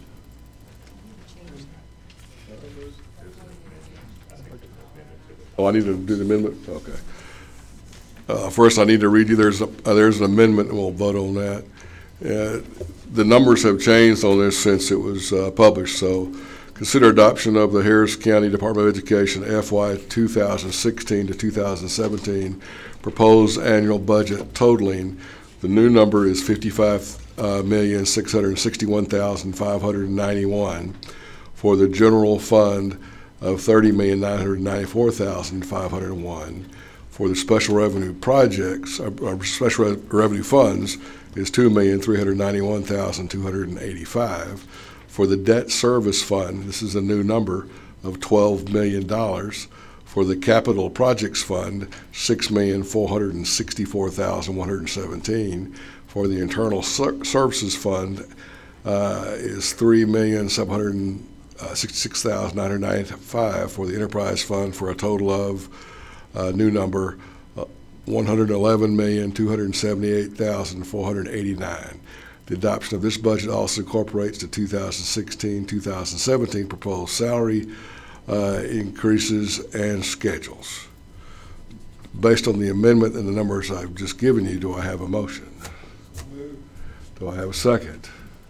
Oh, I need to do the amendment? Okay. Uh, first, I need to read you, there's, a, uh, there's an amendment, and we'll vote on that. Uh, the numbers have changed on this since it was uh, published, so consider adoption of the Harris County Department of Education F Y two thousand sixteen to two thousand seventeen proposed annual budget totaling. The new number is fifty-five million six hundred sixty-one thousand five hundred ninety-one for the general fund of thirty million nine hundred ninety-four thousand five hundred one. For the special revenue projects, uh, uh, special re revenue funds is two million three hundred ninety-one thousand two hundred eighty-five. For the debt service fund, this is a new number of twelve million dollars. For the capital projects fund, six million four hundred sixty-four thousand one hundred seventeen. For the internal ser services fund uh, is three million seven hundred sixty-six thousand nine hundred ninety-five. For the enterprise fund, for a total of uh, new number uh, one hundred eleven million two hundred seventy-eight thousand four hundred eighty-nine. The adoption of this budget also incorporates the two thousand sixteen two thousand seventeen proposed salary uh, increases and schedules. Based on the amendment and the numbers I've just given you, do I have a motion? Do I have a second?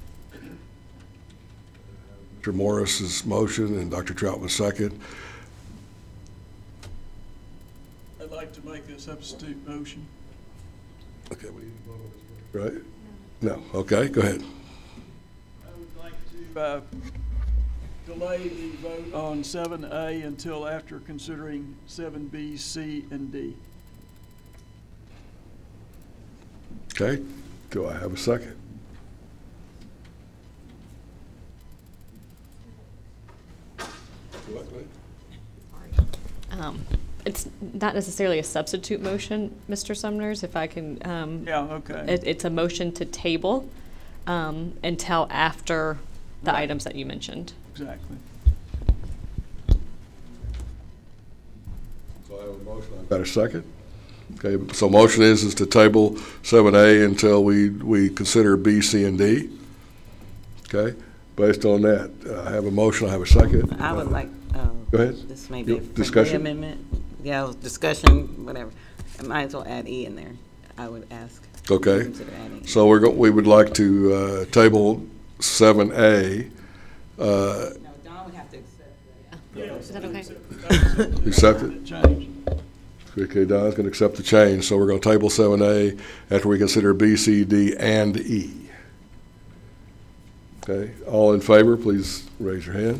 Mister Morris's motion and Doctor Troutman's second. I'd like to make a substitute motion. Okay, we need to vote on this, right? No. Okay, go ahead. I would like to uh, delay the vote on seven A until after considering seven B, C, and D. Okay. Do I have a second? Um, it's not necessarily a substitute motion, Mister Sumners, if I can. Um, yeah, okay. It, it's a motion to table um, until after the right. items that you mentioned. Exactly. So I have a motion. I've got a second. Okay, so motion is is to table seven A until we, we consider B, C, and D. Okay, based on that, uh, I have a motion. I have a second. I would like. Uh, Go ahead. This may be Yep. a Discussion? amendment. Yeah, discussion, whatever. I might as well add E in there. I would ask. Okay. Consider adding E. So we're go we would like to uh, table seven A. Uh, no, Don would have to accept that. Yeah. Is that okay? Accept it? Okay, Don's going to accept the change. So we're going to table seven A after we consider B, C, D, and E. Okay, all in favor, please raise your hand.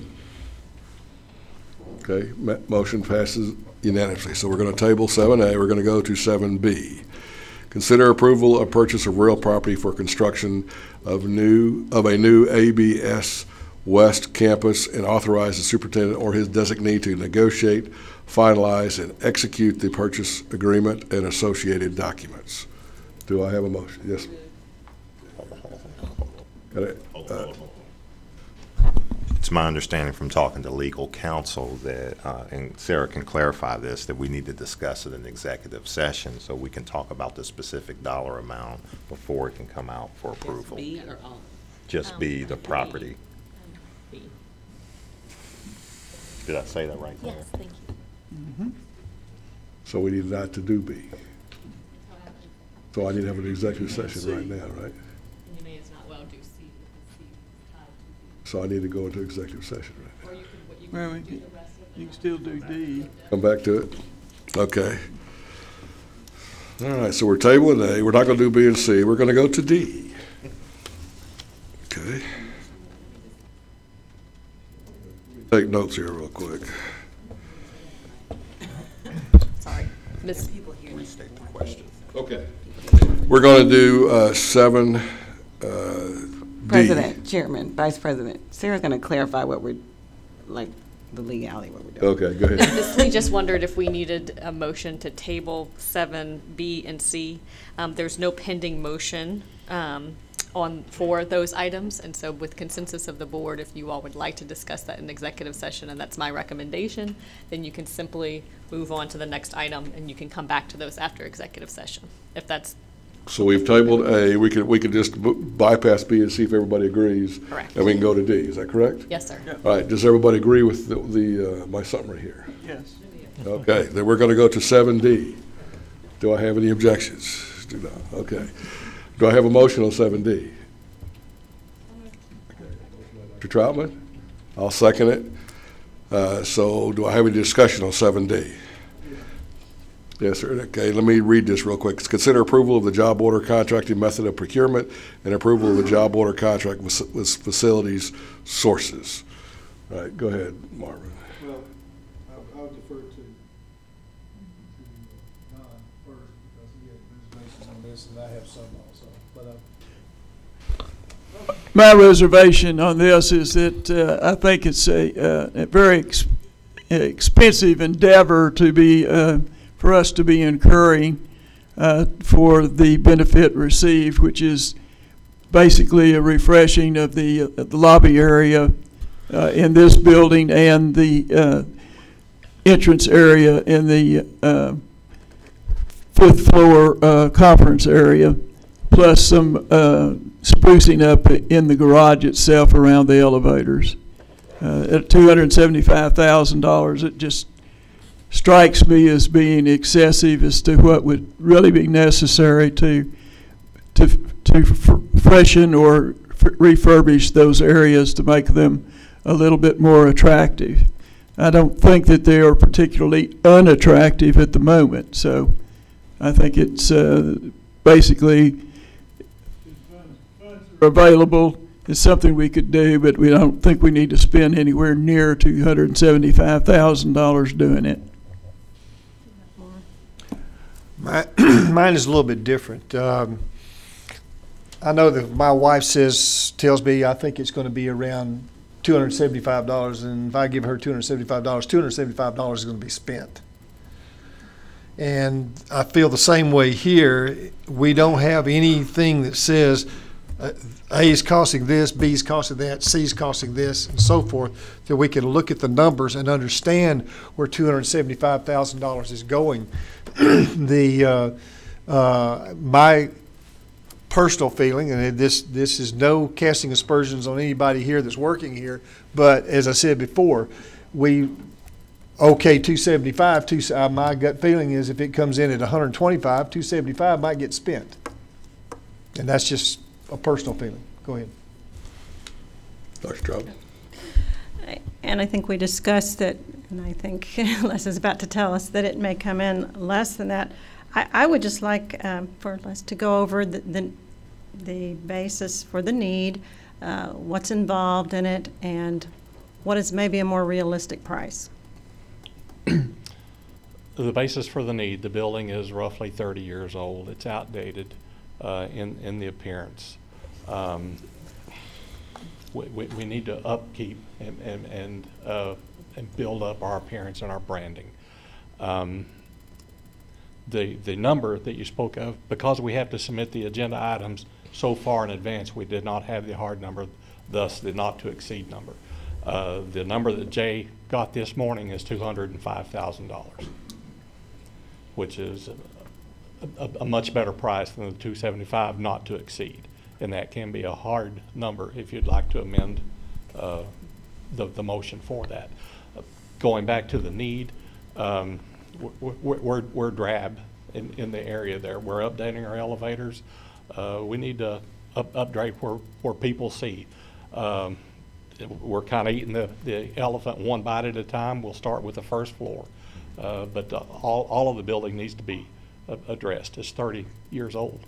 Okay, motion passes unanimously. So we're going to table seven A. We're going to go to seven B. Consider approval of purchase of real property for construction of new of a new A B S West campus and authorize the superintendent or his designee to negotiate, finalize, and execute the purchase agreement and associated documents. Do I have a motion? Yes. Got it. Uh, It's my understanding from talking to legal counsel that, uh, and Sarah can clarify this, that we need to discuss it in executive session so we can talk about the specific dollar amount before it can come out for approval. Just B or all? Just Um, B, the property. B. Did I say that right there? Yes, thank you. Mm-hmm. So we need not to do B. So I need to have an executive session right now, right? You may as not well do C because C is tied to B. So I need to go into executive session right now. Or you can, what you can Well, we do can, the rest of you can still do D. Come back to it? Okay. All right, so we're tabling A. We're not going to do B and C. We're going to go to D. Okay. Take notes here real quick. Sorry. Miss Restate the question. Okay. We're going to do uh, seven uh, D. President, Chairman, Vice President, Sarah's going to clarify what we're, like, the legality, what we're doing. Okay, go ahead. Miz Lee just wondered if we needed a motion to table seven B and C. Um, there's no pending motion um, on for those items, and so with consensus of the board, if you all would like to discuss that in executive session, and that's my recommendation, then you can simply move on to the next item, and you can come back to those after executive session, if that's. So we've tabled A, we could, we could just b- bypass B and see if everybody agrees. Correct. And we can go to D, is that correct? Yes, sir. All right, does everybody agree with the, the uh, my summary here? Yes. Okay, then we're going to go to seven D. Do I have any objections? Do not, okay. Do I have a motion on seven D? Mister Troutman? I'll second it. Uh, so do I have any discussion on seven D? Yes, sir. Okay, let me read this real quick. Consider approval of the job order contracting method of procurement and approval of the job order contract with, with facilities sources. All right, go ahead, Marvin. Well, I'll, I'll defer to, to Don first because he had reservations on this and I have some also. But uh, My reservation on this is that uh, I think it's a, uh, a very ex expensive endeavor to be uh, for us to be incurring uh, for the benefit received, which is basically a refreshing of the, uh, the lobby area uh, in this building and the uh, entrance area in the uh, fifth floor uh, conference area, plus some uh, sprucing up in the garage itself around the elevators. Uh, at two hundred seventy-five thousand dollars, it just strikes me as being excessive as to what would really be necessary to to to freshen or refurbish those areas to make them a little bit more attractive. I don't think that they are particularly unattractive at the moment, so I think it's uh, basically available. It's something we could do, but we don't think we need to spend anywhere near two hundred seventy-five thousand dollars doing it. My, mine is a little bit different. Um, I know that my wife says, tells me I think it's going to be around two hundred seventy-five dollars, and if I give her two hundred seventy-five dollars, two hundred seventy-five dollars is going to be spent. And I feel the same way here. We don't have anything that says uh, A is costing this, B is costing that, C is costing this, and so forth, that we can look at the numbers and understand where two hundred seventy-five thousand dollars is going. the uh, uh, my personal feeling, and this this is no casting aspersions on anybody here that's working here, but as I said before, we okay two seventy-five. Two, uh, my gut feeling is if it comes in at one hundred twenty-five, two seventy-five might get spent, and that's just a personal feeling. Go ahead, Doctor Trout. And I think we discussed that, and I think Les is about to tell us that it may come in less than that. I, I would just like um, for Les to go over the, the, the basis for the need, uh, what's involved in it, and what is maybe a more realistic price. The basis for the need, the building is roughly thirty years old. It's outdated uh, in, in the appearance. Um, we, we, we need to upkeep and, and, and, uh, and build up our appearance and our branding. Um, the, the number that you spoke of, because we have to submit the agenda items so far in advance, we did not have the hard number, thus the not to exceed number. Uh, the number that Jay got this morning is two hundred five thousand dollars, which is a, a, a much better price than the two seventy-five not to exceed. And that can be a hard number if you'd like to amend uh, the, the motion for that. Uh, going back to the need, um, we're, we're, we're drab in, in the area there. We're updating our elevators. Uh, we need to up, upgrade where, where people see. Um, we're kind of eating the, the elephant one bite at a time. We'll start with the first floor. Uh, but uh, all, all of the building needs to be uh, addressed. It's thirty years old.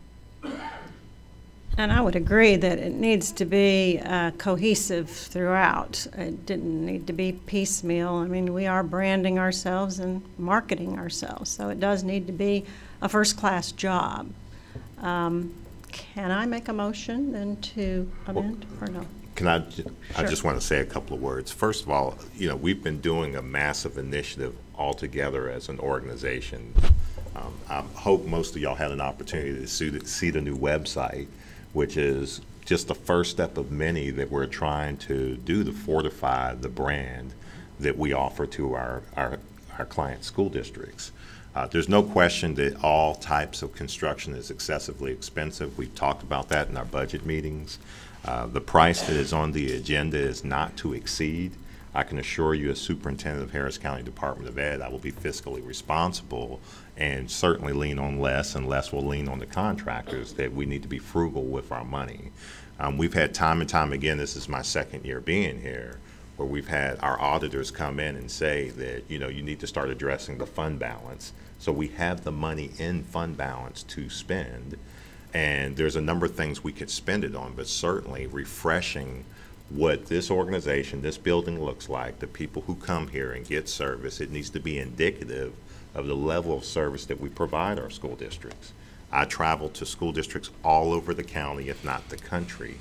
And I would agree that it needs to be uh, cohesive throughout. It didn't need to be piecemeal. I mean, we are branding ourselves and marketing ourselves, so it does need to be a first-class job. Um, can I make a motion then to amend, or no? Can I, ju- I Sure. just want to say a couple of words. First of all, you know, we've been doing a massive initiative all together as an organization. Um, I hope most of y'all had an opportunity to see the, see the new website, which is just the first step of many that we're trying to do to fortify the brand that we offer to our, our, our client school districts. Uh, there's no question that all types of construction is excessively expensive. We've talked about that in our budget meetings. Uh, the price that is on the agenda is not to exceed. I can assure you, as superintendent of Harris County Department of Ed, I will be fiscally responsible and certainly lean on less, and less will lean on the contractors, that we need to be frugal with our money. Um, we've had time and time again, this is my second year being here, where we've had our auditors come in and say that, you know, you need to start addressing the fund balance. So we have the money in fund balance to spend, and there's a number of things we could spend it on, but certainly refreshing what this organization, this building looks like, the people who come here and get service. It needs to be indicative of the level of service that we provide our school districts. I travel to school districts all over the county, if not the country,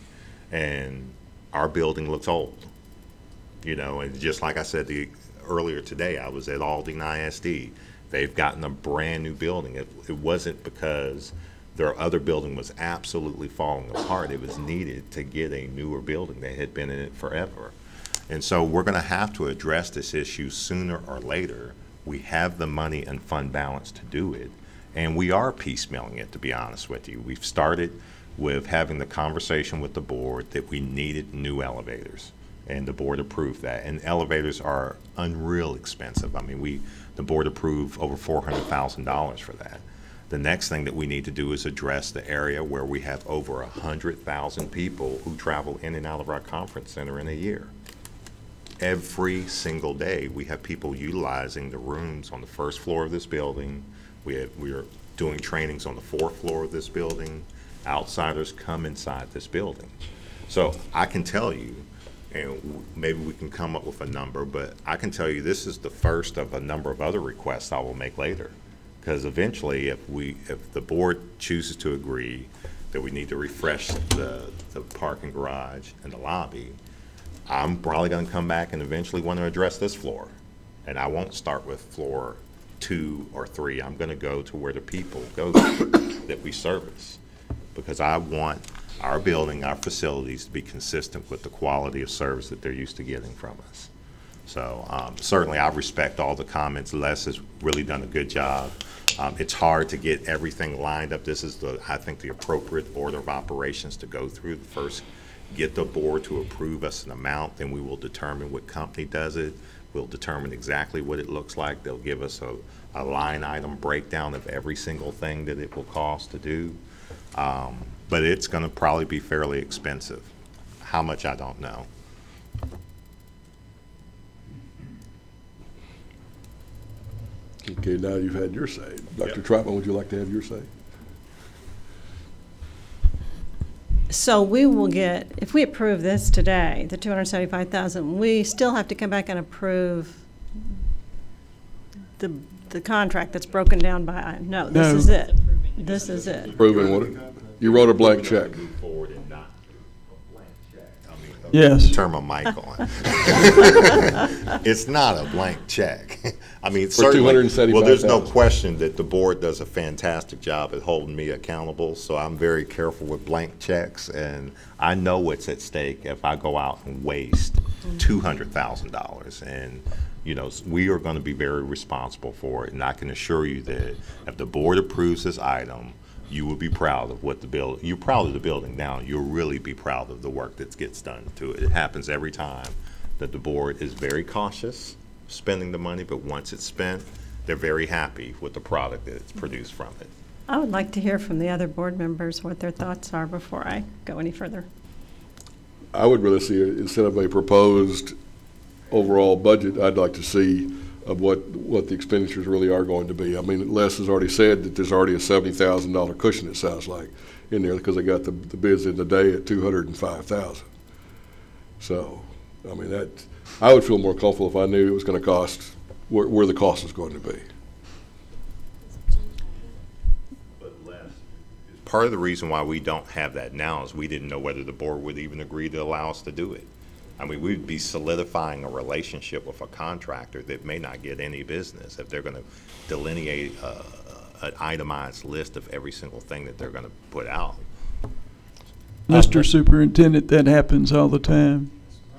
and our building looks old. You know, and just like I said the, earlier today, I was at Aldine I S D. They've gotten a brand new building. It, it wasn't because their other building was absolutely falling apart. It was needed to get a newer building. They had been in it forever. And so we're going to have to address this issue sooner or later. We have the money and fund balance to do it, and we are piecemealing it, to be honest with you. We've started with having the conversation with the board that we needed new elevators, and the board approved that. And elevators are unreal expensive. I mean, we the board approved over four hundred thousand dollars for that. The next thing that we need to do is address the area where we have over one hundred thousand people who travel in and out of our conference center in a year. Every single day, we have people utilizing the rooms on the first floor of this building. We have, we are doing trainings on the fourth floor of this building. Outsiders come inside this building. So I can tell you, and maybe we can come up with a number, but I can tell you this is the first of a number of other requests I will make later. Because eventually, if we, if the board chooses to agree that we need to refresh the, the parking garage and the lobby, I'm probably going to come back and eventually want to address this floor. And I won't start with floor two or three. I'm going to go to where the people go that we service, because I want our building, our facilities to be consistent with the quality of service that they're used to getting from us. So um, certainly I respect all the comments. Les has really done a good job. Um, it's hard to get everything lined up. This is the, I think, the appropriate order of operations to go through. First, get the board to approve us an amount, then we will determine what company does it. We'll determine exactly what it looks like. They'll give us a, a line item breakdown of every single thing that it will cost to do. Um, but it's going to probably be fairly expensive. How much, I don't know. Okay, now you've had your say. Doctor Trotman, would you like to have your say? So we will get, if we approve this today, the two hundred seventy-five thousand, we still have to come back and approve the, the contract that's broken down by, no, this No. is it. This is it. Approving what? You wrote a blank check. Yes. Turn my mic on. It's not a blank check. I mean, For certainly, two hundred seventy-five thousand. well, there's no question that the board does a fantastic job at holding me accountable, so I'm very careful with blank checks, and I know what's at stake if I go out and waste two hundred thousand dollars. And, you know, we are going to be very responsible for it, and I can assure you that if the board approves this item, you will be proud of what the build. You're proud of the building now. You'll really be proud of the work that gets done to it. It happens every time that the board is very cautious spending the money, but once it's spent, they're very happy with the product that's produced from it. I would like to hear from the other board members what their thoughts are before I go any further. I would really see, instead of a proposed overall budget, I'd like to see of what, what the expenditures really are going to be. I mean, Les has already said that there's already a seventy thousand dollar cushion, it sounds like, in there, because they got the, the bids in the day at two hundred five thousand. So, I mean, that, I would feel more comfortable if I knew it was going to cost, where, where the cost is going to be. part of the reason why we don't have that now is we didn't know whether the board would even agree to allow us to do it. I mean, we'd be solidifying a relationship with a contractor that may not get any business if they're going to delineate uh, an itemized list of every single thing that they're going to put out. Mister Superintendent, that happens all the time.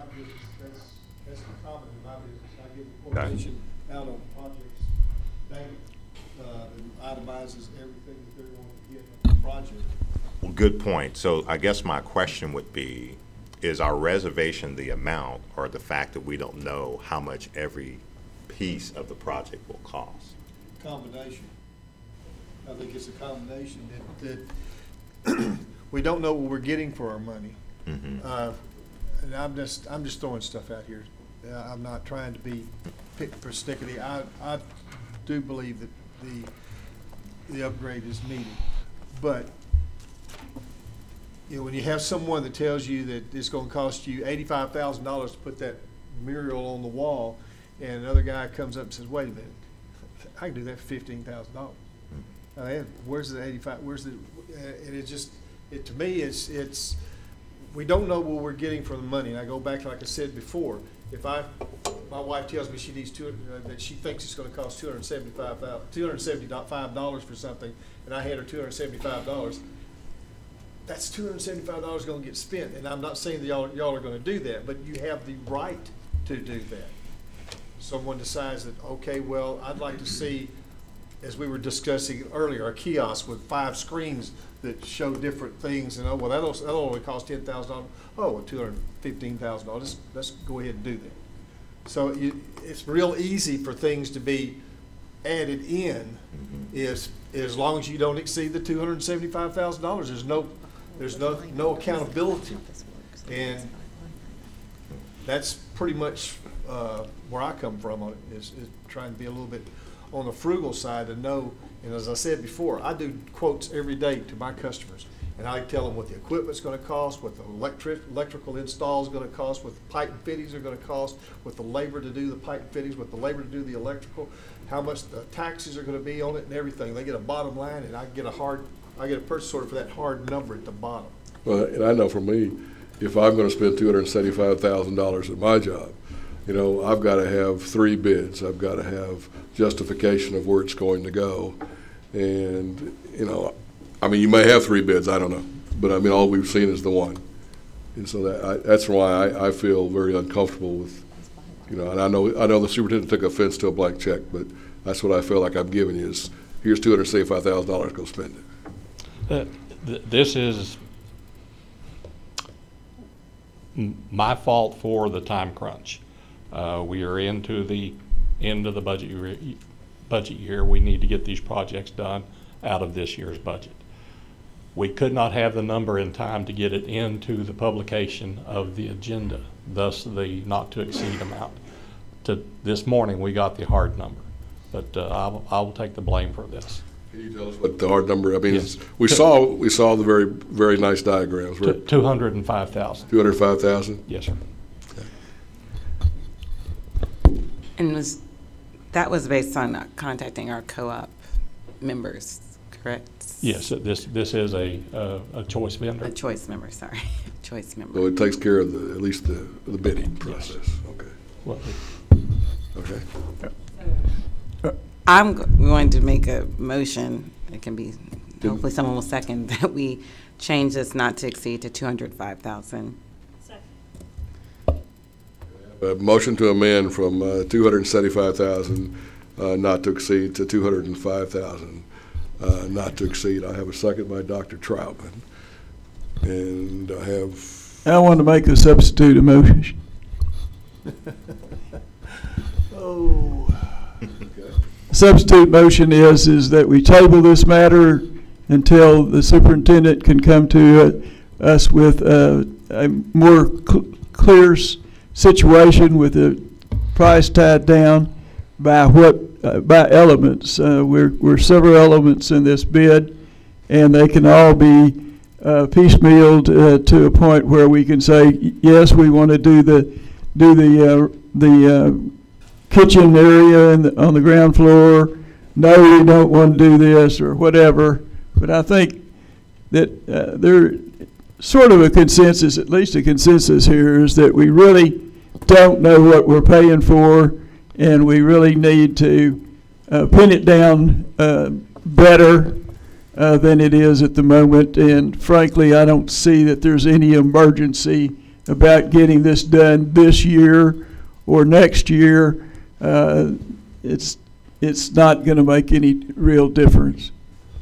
That's common in my business. I get a quotation out on projects daily uh, that itemizes everything that they're going to get on the project. Well, good point. So I guess my question would be, is our reservation the amount or the fact that we don't know how much every piece of the project will cost? Combination. I think it's a combination that, that we don't know what we're getting for our money. Mm-hmm. uh, and I'm just I'm just throwing stuff out here. Uh, I'm not trying to be pick persnickety. I I do believe that the the upgrade is needed, but you know, when you have someone that tells you that it's going to cost you eighty-five thousand dollars to put that mural on the wall, and another guy comes up and says, "Wait a minute, I can do that for fifteen thousand dollars." I mean, where's the eighty-five? Where's the? And it just, it to me, it's it's. We don't know what we're getting for the money. And I go back, like I said before, if I, my wife tells me she needs two, uh, that she thinks it's going to cost two hundred seventy-five thousand, two hundred seventy-five dollars for something, and I hand her two hundred seventy-five dollars. That's two hundred seventy-five dollars going to get spent, and I'm not saying that y'all y'all are going to do that, but you have the right to do that. Someone decides that, okay, well, I'd like to see, as we were discussing earlier, a kiosk with five screens that show different things, and oh, well, that'll that'll only cost ten thousand dollars. Oh, well, two hundred fifteen thousand dollars. Let's go ahead and do that. So you, it's real easy for things to be added in, mm-hmm. is as long as you don't exceed the two hundred seventy-five thousand dollars. There's no There's no no accountability, and that's pretty much uh, where I come from on it. Is, is trying to be a little bit on the frugal side to know. And as I said before, I do quotes every day to my customers, and I tell them what the equipment's going to cost, what the electric electrical install is going to cost, what the pipe and fittings are going to cost, what the labor to do the pipe and fittings, what the labor to do the electrical, how much the taxes are going to be on it, and everything. They get a bottom line, and I get a hard. I get a purchase order for that hard number at the bottom. Well, and I know for me, if I'm going to spend two hundred seventy-five thousand dollars at my job, you know, I've got to have three bids. I've got to have justification of where it's going to go. And, you know, I mean, you may have three bids, I don't know. But, I mean, all we've seen is the one. And so that, I, that's why I, I feel very uncomfortable with, you know, and I know I know the superintendent took offense to a blank check, but that's what I feel like I'm giving you is, here's two hundred seventy-five thousand dollars, go spend it. Uh, th this is m my fault for the time crunch. Uh, we are into the end of the budget year, budget year. We need to get these projects done out of this year's budget. We could not have the number in time to get it into the publication of the agenda, thus the not to exceed amount. To this morning, we got the hard number, but uh, I, will, I will take the blame for this. Can you tell us what the hard number? I mean, Yes. we saw we saw the very very nice diagrams. Right? Two hundred and five thousand. Two hundred five thousand. Yes, sir. And was that was based on uh, contacting our co-op members, correct? Yes, this this is a uh, a choice vendor. A choice member, sorry, choice member. So it takes care of the at least the the bidding process. Yes. Okay. Well, Okay. I'm go- going to make a motion. It can be, hopefully someone will second, that we change this not to exceed to two hundred five thousand. A motion to amend from uh, two hundred seventy-five thousand uh, not to exceed to two hundred five thousand uh, not to exceed. I have a second by Doctor Troutman, and I have. I want to make a substitute motion. Oh. Substitute motion is is that we table this matter until the superintendent can come to uh, us with uh, a more cl clear s situation with the price tied down by what uh, by elements. Uh, we're we're several elements in this bid, and they can all be uh, piecemealed uh, to a point where we can say yes, we want to do the do the uh, the uh, kitchen area in the, on the ground floor. No, we don't want to do this or whatever. But I think that uh, there sort of a consensus, at least a consensus here, is that we really don't know what we're paying for, and we really need to uh, pin it down uh, better uh, than it is at the moment. And frankly, I don't see that there's any emergency about getting this done this year or next year. Uh, it's it's not going to make any real difference.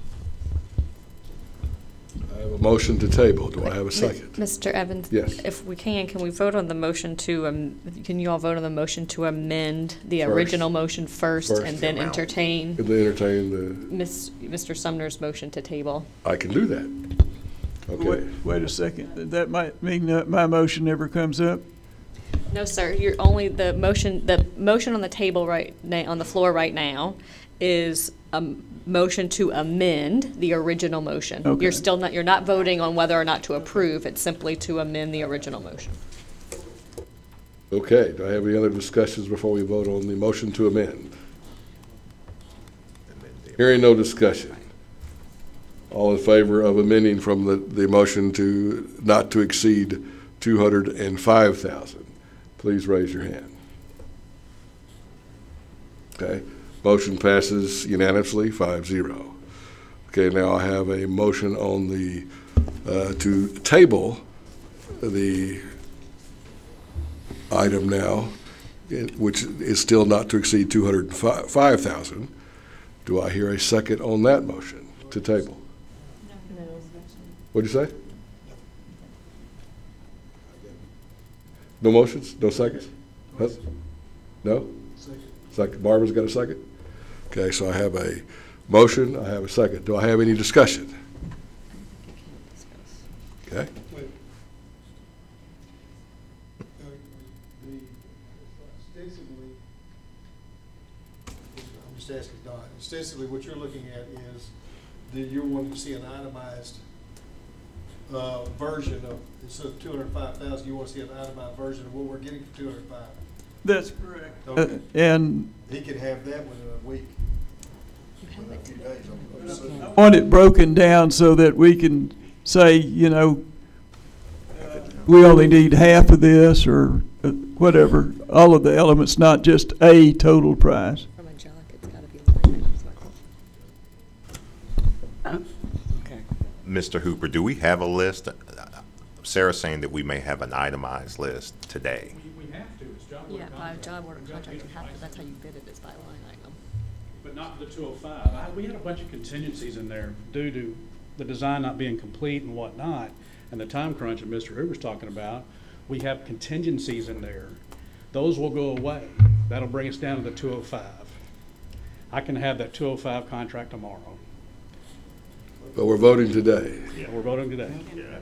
I have a motion to table. Do I have a second? Mister Evans? Yes. If we can, can we vote on the motion to, um, can you all vote on the motion to amend the First. original motion first, First. and then entertain And they entertain the, Miss Mister Sumner's motion to table? I can do that. Okay. Wait, wait a second. That might mean that my motion never comes up. No, sir, you're only, the motion, the motion on the table right now, on the floor right now, is a motion to amend the original motion. Okay. You're still not, you're not voting on whether or not to approve, it's simply to amend the original motion. Okay, do I have any other discussions before we vote on the motion to amend? Hearing no discussion. All in favor of amending from the, the motion to not to exceed two hundred and five thousand, please raise your hand. Okay, motion passes unanimously, five zero. Okay, now I have a motion on the, uh, to table the item now, it- which is still not to exceed two hundred and five thousand. Do I hear a second on that motion to table? What'd you say? No motions? No seconds? Huh? No? Second. Barbara's got a second? Okay, so I have a motion, I have a second. Do I have any discussion? Okay. Ostensibly, I'm just asking Don, ostensibly what you're looking at is that you're wanting to see an itemized uh, version of, instead of two hundred five thousand, you want to see an itemized version of what we're getting for two hundred five. That's correct. Okay. Uh, and He could have that within a week. Within a few days. I'm- I'm assuming. I want it broken down so that we can say, you know, uh, we only need half of this or uh, whatever, all of the elements, not just a total price. From Angelic, it's gotta be line items, Uh, Okay. Mister Hooper, do we have a list? Sarah's saying that we may have an itemized list today. We have to, it's job Yeah, by job order contract, you have to, that's how you bid it, is by line item. But not for the two oh five. I, we had a bunch of contingencies in there due to the design not being complete and whatnot, and the time crunch that Mister Hoover's talking about. We have contingencies in there. Those will go away. That'll bring us down to the two oh five. I can have that two oh five contract tomorrow. But we're voting today. Yeah, we're voting today.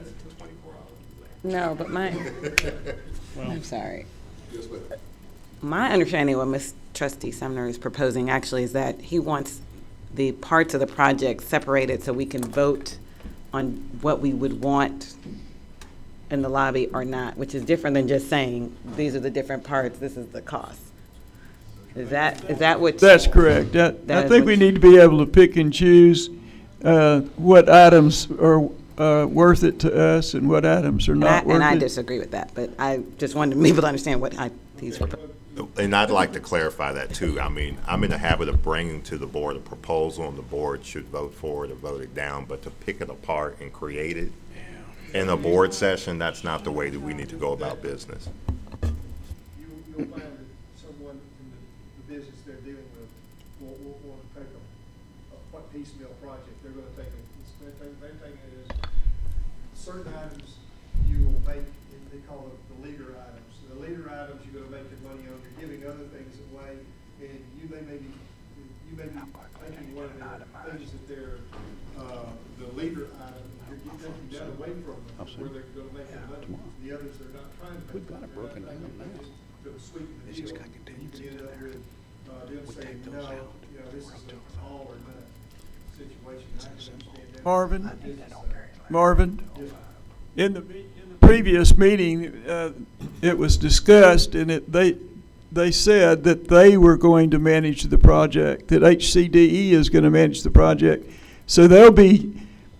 No, but my, Well, I'm sorry. My understanding of what Miz Trustee Sumner is proposing actually is that he wants the parts of the project separated so we can vote on what we would want in the lobby or not, which is different than just saying, these are the different parts, this is the cost. Is that, is that what? That's correct. That, That I is think what we you- need to be able to pick and choose uh, what items are uh, worth it to us and what items are And I, not worth and I it. disagree with that, but I just wanted people to understand what I, these were. And I'd like to clarify that too. I mean, I'm in the habit of bringing to the board a proposal, and the board should vote for it or vote it down, but to pick it apart and create it in a board session, that's not the way that we need to go about business. You, you'll find that someone in the, the business they're dealing with will, will want to take a, a piecemeal project. They're gonna take it, they're taking, they're taking it as certain items you will make, they call it the leader items. The leader items you're gonna make your money on, you're giving other things away, and you may, maybe, you may be taking one of the things that they're, uh, the leader item, you're you're taking that away from them, where they're gonna make their money. The others, they're not trying to make. We've got it broken down now. Gonna sweeten the This has deal. got contingencies You end up with, uh, them We saying, take no, those out. you know, this is an all or none situation. I can understand that. Marvin? Business side. Marvin, Yes. in the, in the previous meeting, uh, it was discussed and it, they, they said that they were going to manage the project, that H C D E is going to manage the project. So they'll be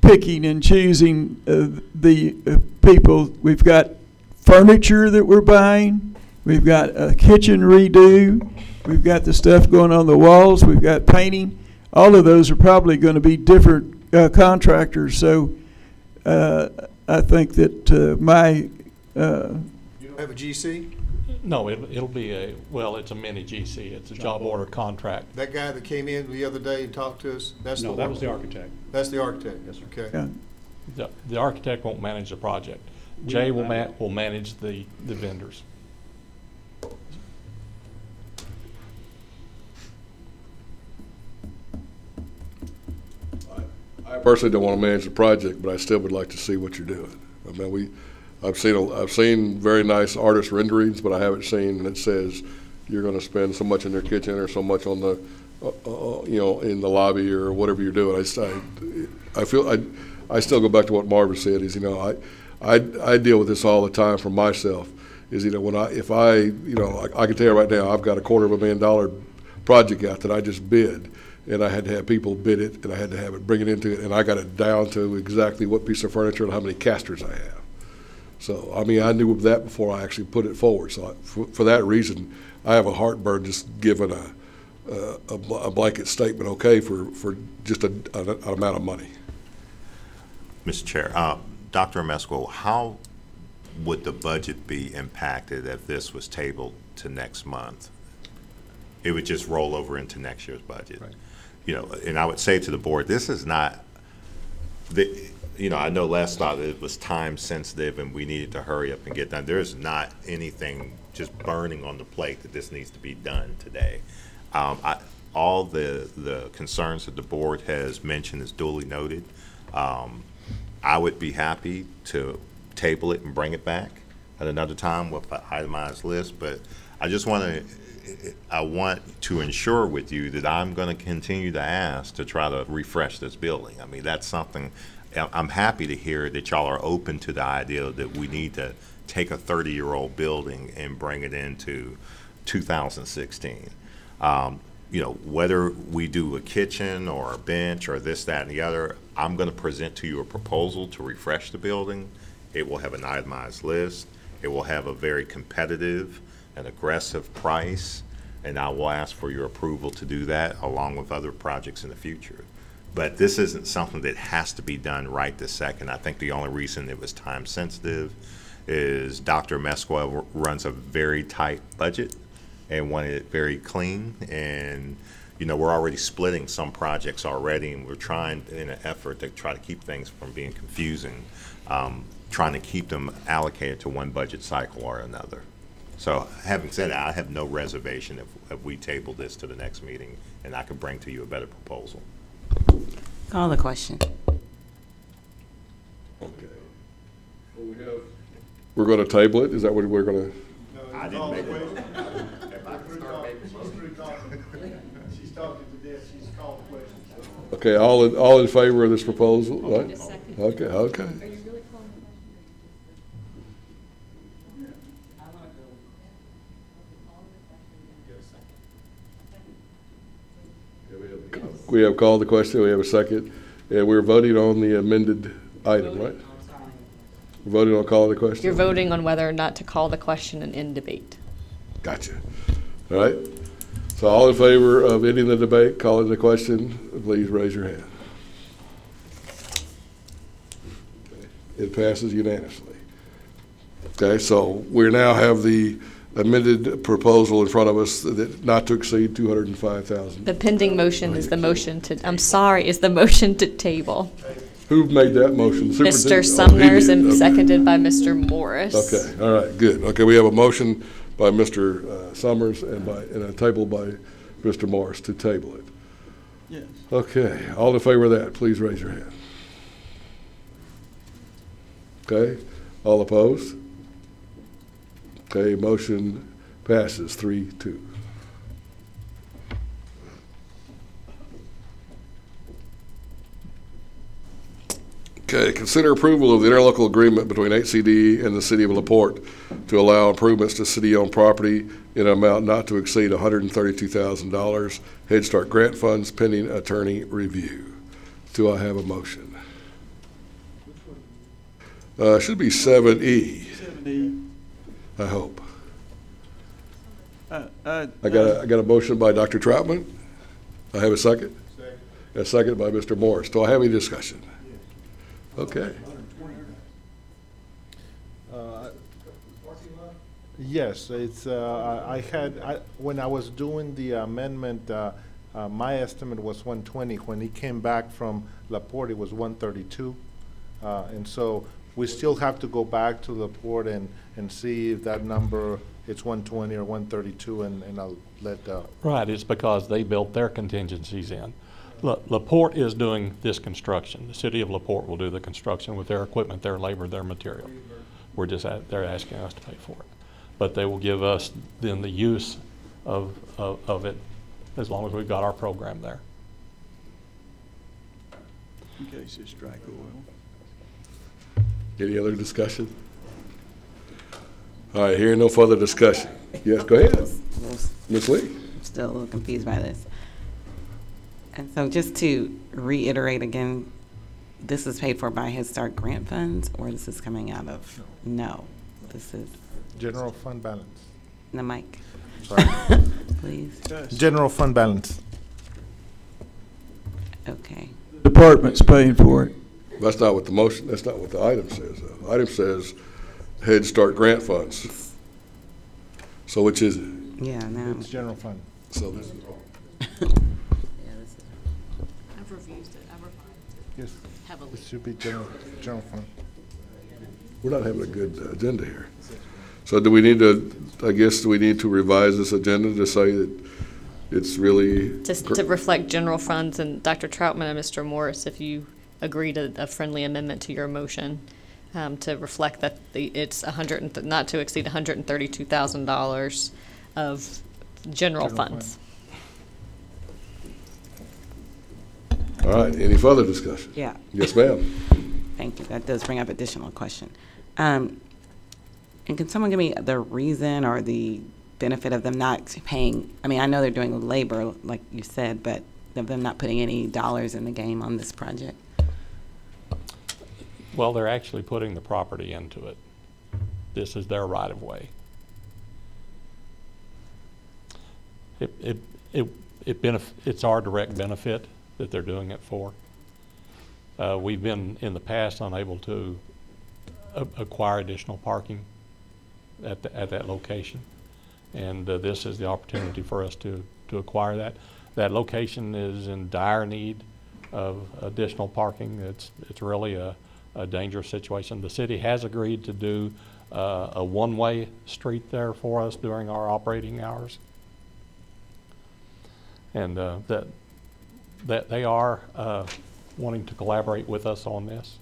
picking and choosing uh, the uh, people. We've got furniture that we're buying. We've got a kitchen redo. We've got the stuff going on the walls. We've got painting. All of those are probably going to be different uh, contractors. So uh, I think that uh, my... Uh, You don't have a G C? No, it'll, it'll be a, well, it's a mini G C. It's a job order contract. That guy that came in the other day and talked to us, that's the No, one? that was the architect. That's the architect? Yes, sir. Okay. Yeah. The, the architect won't manage the project. We Jay will will ma, will manage the, the vendors. I personally don't want to manage the project, but I still would like to see what you're doing. I mean, we, I've seen, a, I've seen very nice artist renderings, but I haven't seen that says you're going to spend so much in their kitchen or so much on the, uh, uh, you know, in the lobby or whatever you're doing. I, s- I, I feel, I, I still go back to what Marvin said is, you know, I, I, I deal with this all the time for myself is, you know, when I, if I, you know, I, I can tell you right now, I've got a quarter of a million dollar project out that I just bid. And I had to have people bid it, and I had to have it, bring it into it, and I got it down to exactly what piece of furniture and how many casters I have. So, I mean, I knew of that before I actually put it forward. So, I, for, for that reason, I have a heartburn just giving a, a, a bl- a blanket statement, okay, for, for just a, a, an amount of money. Mister Chair, uh, Doctor Amesco, how would the budget be impacted if this was tabled to next month? It would just roll over into next year's budget. Right. You know, and I would say to the board, this is not, the, you know, I know Les thought it was time sensitive and we needed to hurry up and get done. There's not anything just burning on the plate that this needs to be done today. Um, I, all the, the concerns that the board has mentioned is duly noted. Um, I would be happy to table it and bring it back at another time with an itemized list, but I just want to, I want to ensure with you that I'm going to continue to ask to try to refresh this building. I mean, that's something, I'm happy to hear that y'all are open to the idea that we need to take a thirty-year-old building and bring it into two thousand sixteen. Um, you know, whether we do a kitchen or a bench or this, that, and the other, I'm going to present to you a proposal to refresh the building. It will have an itemized list. It will have a very competitive an aggressive price, and I will ask for your approval to do that along with other projects in the future. But this isn't something that has to be done right this second. I think the only reason it was time sensitive is Doctor Mesquel runs a very tight budget and wanted it very clean, and you know, we're already splitting some projects already, and we're trying in an effort to try to keep things from being confusing, um, trying to keep them allocated to one budget cycle or another. So having said that, I have no reservation if, if we table this to the next meeting and I can bring to you a better proposal. Call the question. Okay. Well, we have, we're going to table it? Is that what we're going to? No, I didn't make it. She's talking to death. She's called the question. Okay, all in, all in favor of this proposal, right? Okay, okay. We have called the question, we have a second, and we're voting on the amended item, right? We're voting on calling the question? You're voting on whether or not to call the question and end debate. Gotcha. All right. So all in favor of ending the debate, calling the question, please raise your hand. It passes unanimously. Okay, so we now have the amended proposal in front of us that not to exceed two hundred five thousand dollars. The pending motion is the motion to, I'm sorry, is the motion to table. Who made that motion? Mister Superintendent? Sumners Oh, he did. and Okay. seconded by Mister Morris. Okay, all right, good. Okay, we have a motion by Mister uh, Summers and by, and a table by Mister Morris to table it. Yes. Okay, all in favor of that, please raise your hand. Okay, all opposed? Okay, motion passes three two. Okay, consider approval of the interlocal agreement between H C D E and the City of LaPorte to allow improvements to city-owned property in an amount not to exceed one hundred thirty-two thousand dollars. Head Start grant funds pending attorney review. Do I have a motion? Uh, should be seven E, Seven E. I hope. Uh, uh, I got a, uh, I got a motion by Doctor Troutman. I have a second. Second. A second by Mister Morris. Do I have any discussion? Okay. Uh, Yes, it's, uh, I I had, I, when I was doing the amendment, uh, uh, my estimate was one twenty. When he came back from Laporte, it was one thirty-two. Uh, and so we still have to go back to Laporte and, and see if that number, it's one twenty or one thirty-two, and, and I'll let, uh, Right, it's because they built their contingencies in. La- Laporte is doing this construction. The city of Laporte will do the construction with their equipment, their labor, their material. We're just, at- they're asking us to pay for it. But they will give us then the use of, of, of it as long as we've got our program there. in case it's strike oil. Any other discussion? All right, hearing no further discussion. Yes, go ahead. Miz Lee. I'm still a little confused by this. And so just to reiterate again, this is paid for by Head Start grant funds, or this is coming out of? No, this is. general fund balance. The mic. Sorry. Please. General fund balance. Okay. The department's paying for it. That's not what the motion, that's not what the item says. The item says Head Start grant funds. So which is it? Yeah, now. It's general fund. So this is wrong. I've reviewed it, I've refined it. Yes. Heavily. It should be general, general fund. We're not having a good uh, agenda here. So do we need to, I guess, do we need to revise this agenda to say that it's really? Just to reflect general funds, and Doctor Troutman and Mister Morris, if you agree to a friendly amendment to your motion, um, to reflect that the, it's a hundred and th- not to exceed one hundred and thirty-two thousand dollars of general, General funds. All right, any further discussion? Yeah. Yes, ma'am. Thank you. That does bring up additional question. Um, and can someone give me the reason or the benefit of them not paying? I mean, I know they're doing labor, like you said, but of them not putting any dollars in the game on this project? Well, they're actually putting the property into it. This is their right of way. It, it, it, it benef- it's our direct benefit that they're doing it for. Uh, we've been in the past unable to a- acquire additional parking at, the, at that location. And uh, this is the opportunity for us to, to acquire that. That location is in dire need of additional parking. It's, it's really a, a dangerous situation. The city has agreed to do uh, a one-way street there for us during our operating hours. And uh, that, that they are uh, wanting to collaborate with us on this.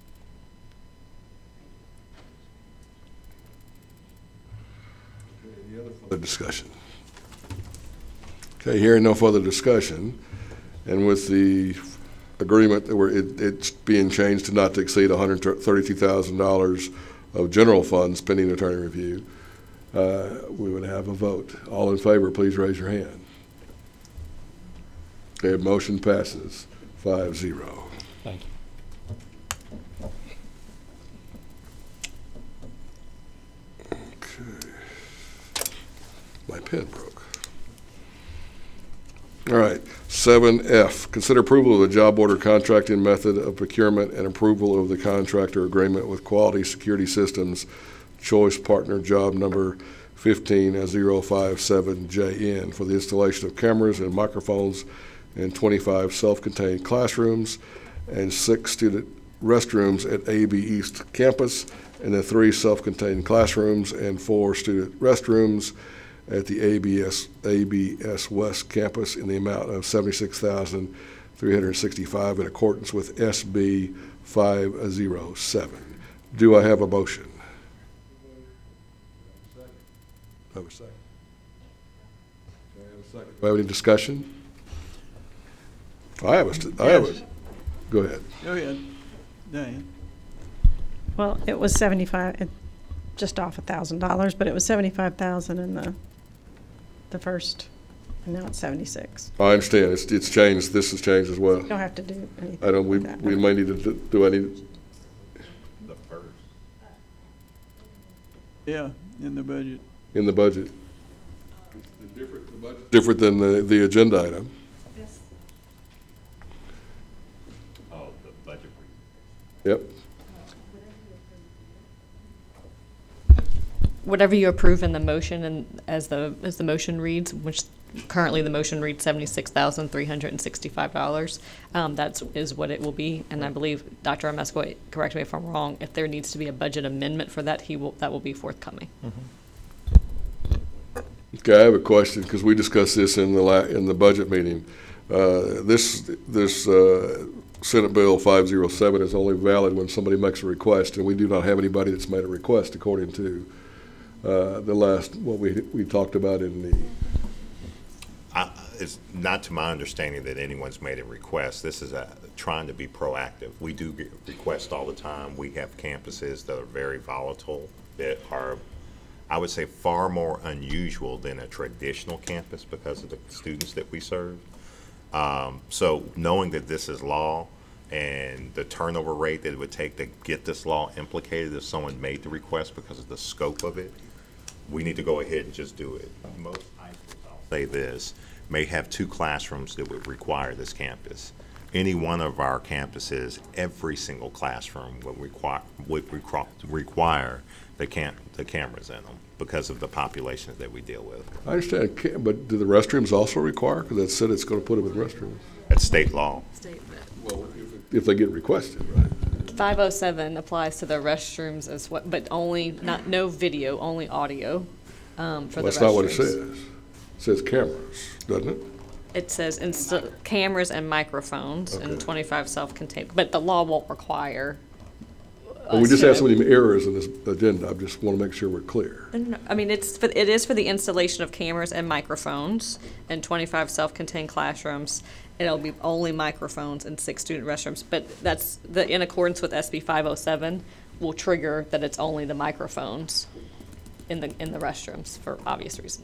Any other further discussion? Okay, hearing no further discussion, and with the agreement that we're, it, it's being changed to not to exceed one hundred thirty-two thousand dollars of general funds pending attorney review, uh, we would have a vote. All in favor, please raise your hand. Okay, motion passes five zero. Thank you. Okay. My pen broke. All right, seven F, consider approval of the job order contracting method of procurement and approval of the contractor agreement with Quality Security Systems Choice Partner Job Number fifteen zero five seven J N for the installation of cameras and microphones in twenty-five self-contained classrooms and six student restrooms at A B East Campus, and then three self-contained classrooms and four student restrooms at the A B S, A B S West Campus in the amount of seventy-six thousand three hundred sixty-five dollars in accordance with S B five oh seven. Do I have a motion? Have a second. Okay, I have a second. Do I have any discussion? I have a, st- I have a, go ahead. Go ahead, Diane. Well, it was seventy-five, it- just off a thousand dollars, but it was seventy-five thousand in the, the first, and now it's seventy-six. I understand, it's, it's changed, this has changed as well. You don't have to do anything I don't, we, like that. we may need to do, do I need? The first. Yeah, in the budget. In the budget. Different than the, the agenda item. Yes. Oh, the budget. Yep. Whatever you approve in the motion and as the, as the motion reads, which currently the motion reads seventy-six thousand three hundred sixty-five dollars. Um, that's is what it will be. And I believe, Doctor Amesco, correct me if I'm wrong, if there needs to be a budget amendment for that, he will, that will be forthcoming. Mm-hmm. Okay, I have a question, because we discussed this in the la in the budget meeting. Uh, this this uh, Senate Bill five oh seven is only valid when somebody makes a request, and we do not have anybody that's made a request according to uh, the last, what we, we talked about in the... I, it's not to my understanding that anyone's made a request. This is a, trying to be proactive. We do get requests all the time. We have campuses that are very volatile, that are, I would say, far more unusual than a traditional campus because of the students that we serve. Um, so knowing that this is law and the turnover rate that it would take to get this law implicated if someone made the request because of the scope of it, we need to go ahead and just do it. Most high schools, I'll say this, may have two classrooms that would require this campus. Any one of our campuses, every single classroom would require would require, require the cam the cameras in them because of the populations that we deal with. I understand, but do the restrooms also require? Because that said it's going to put them in restrooms. That's state law. State. Well, if, if they get requested, right? five oh seven applies to the restrooms as well, but only, not, no video, only audio um, for Well, the restrooms. that's not what it says. It says cameras, doesn't it? It says insta cameras and microphones Okay. and twenty-five self-contained, but the law won't require. Well, we us just to- have so many errors in this agenda. I just want to make sure we're clear. No, no, no. I mean, it's for, it is for the installation of cameras and microphones and twenty-five self-contained classrooms. It'll be only microphones and six student restrooms, but that's the, in accordance with S B five oh seven, will trigger that it's only the microphones in the, in the restrooms for obvious reasons.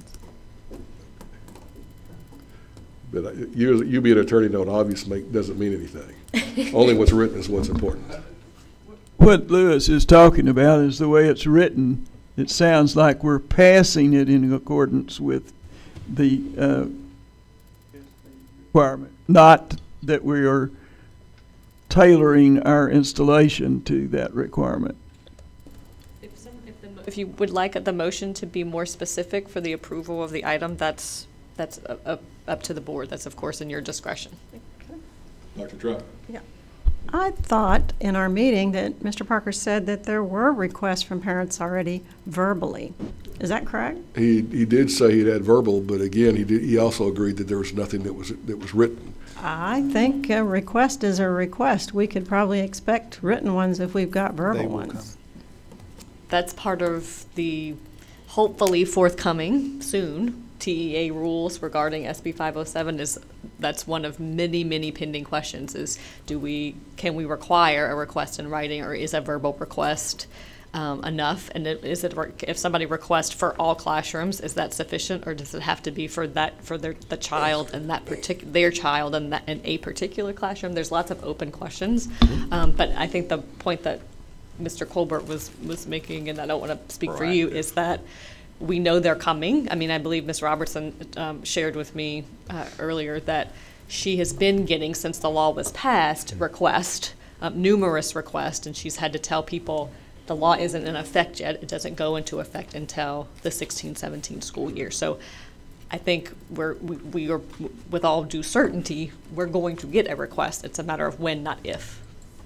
But uh, you, you being an attorney know an obvious make, doesn't mean anything. Only what's written is what's important. What Lewis is talking about is the way it's written. It sounds like we're passing it in accordance with the uh, requirement, not that we are tailoring our installation to that requirement. If, some, if, the, if you would like the motion to be more specific for the approval of the item, that's that's uh, up, up to the board. That's, of course, in your discretion. Doctor Trout. Yeah. I thought in our meeting that Mister Parker said that there were requests from parents already verbally. Is that correct? He he did say he'd had verbal, but again, he did, he also agreed that there was nothing that was that was written. I think a request is a request. We could probably expect written ones if we've got verbal ones. That's part of the hopefully forthcoming soon T E A rules regarding S B five oh seven. Is that's one of many, many pending questions is do we, can we require a request in writing, or is a verbal request um, enough? And it, is it, if somebody requests for all classrooms, is that sufficient, or does it have to be for that, for their, the child and that particular, their child and that, in a particular classroom? There's lots of open questions. Um, but I think the point that Mister Colbert was, was making, and I don't want to speak for you, is that we know they're coming. I mean, I believe Miz Robertson um, shared with me uh, earlier that she has been getting, since the law was passed, requests, um, numerous requests, and she's had to tell people the law isn't in effect yet. It doesn't go into effect until the sixteen seventeen school year. So I think we're, we, we are, with all due certainty, we're going to get a request. It's a matter of when, not if.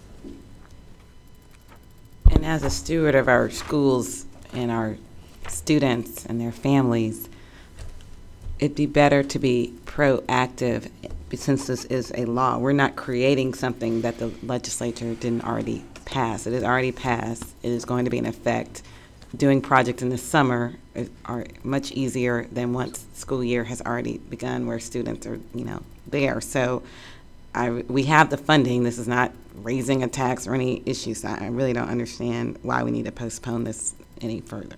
And as a steward of our schools and our students and their families, it'd be better to be proactive since this is a law. We're not creating something that the legislature didn't already pass. It is already passed. It is going to be in effect. Doing projects in the summer is, are much easier than once school year has already begun, where students are, you know, there. So I, we have the funding. This is not raising a tax or any issues. I, I really don't understand why we need to postpone this any further.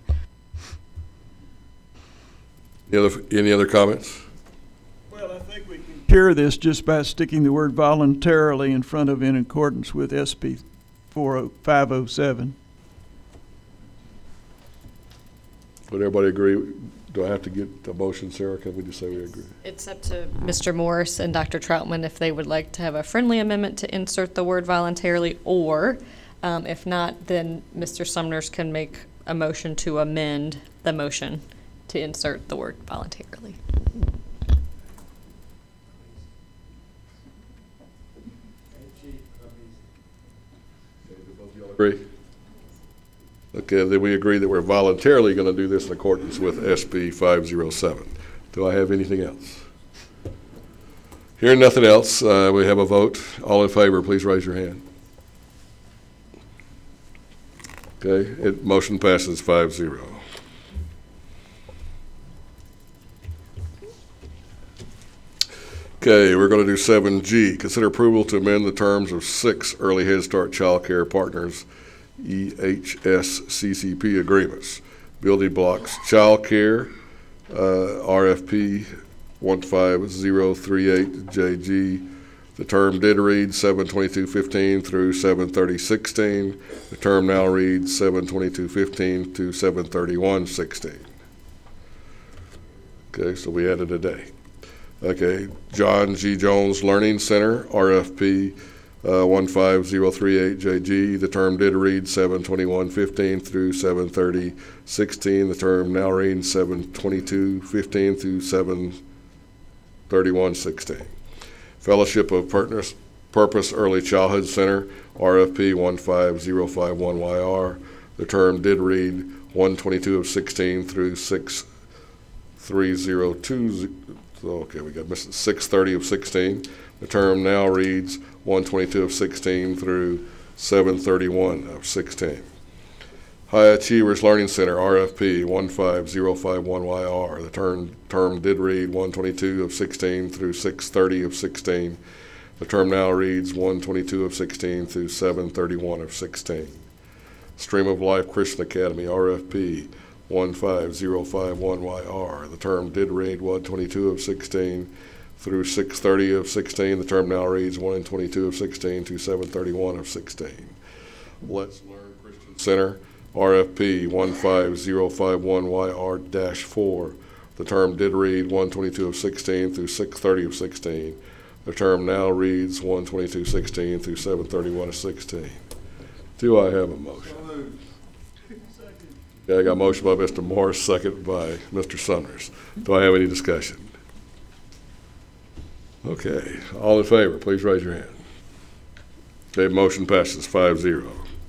Any other, any other comments? Well, I think we can cure this just by sticking the word voluntarily in front of in accordance with S B five oh seven. Would everybody agree? Do I have to get a motion, Sarah? Can we just say we agree? It's up to Mister Morris and Doctor Troutman if they would like to have a friendly amendment to insert the word voluntarily, or um, if not, then Mister Sumners can make a motion to amend the motion to insert the word voluntarily. Agree? Okay, then we agree that we're voluntarily going to do this in accordance with S B five oh seven. Do I have anything else? Hearing nothing else, uh, we have a vote. All in favor, please raise your hand. Okay, it, motion passes five zero. Okay, we're going to do seven G. Consider approval to amend the terms of six Early Head Start Child Care Partners E H S C C P agreements. Building Blocks Child Care, uh, R F P one five zero three eight J G. The term did read seven twenty-two fifteen through seven thirty sixteen. The term now reads seven twenty-two fifteen to seven thirty-one sixteen. Okay, so we added a day. Okay, John G. Jones Learning Center, R F P uh, one five zero three eight J G. The term did read seven twenty-one fifteen through seven thirty sixteen. The term now reads seven twenty-two fifteen through seven thirty-one sixteen. Fellowship of Partners, Purpose Early Childhood Center, R F P one five zero five one Y R. The term did read one twenty-two of sixteen through six three zero two. Okay, we got missing six thirty of sixteen. The term now reads one twenty-two of sixteen through seven thirty-one of sixteen. High Achievers Learning Center, R F P one five zero five one Y R. The term, term did read one twenty-two of sixteen through six thirty of sixteen. The term now reads one twenty-two of sixteen through seven thirty-one of sixteen. Stream of Life Christian Academy, R F P one five zero five one Y R. The term did read one twenty-two of sixteen through six thirty of sixteen. The term now reads one twenty-two of sixteen to seven thirty-one of sixteen. Let's Learn Christian Center, R F P one five zero five one Y R four. The term did read one twenty-two of sixteen through six thirty of sixteen. The term now reads one twenty-two sixteen through seven thirty-one of sixteen. Do I have a motion? Okay, I got a motion by Mister Morris, second by Mister Summers. Do I have any discussion? Okay, all in favor, please raise your hand. Okay, motion passes five zero.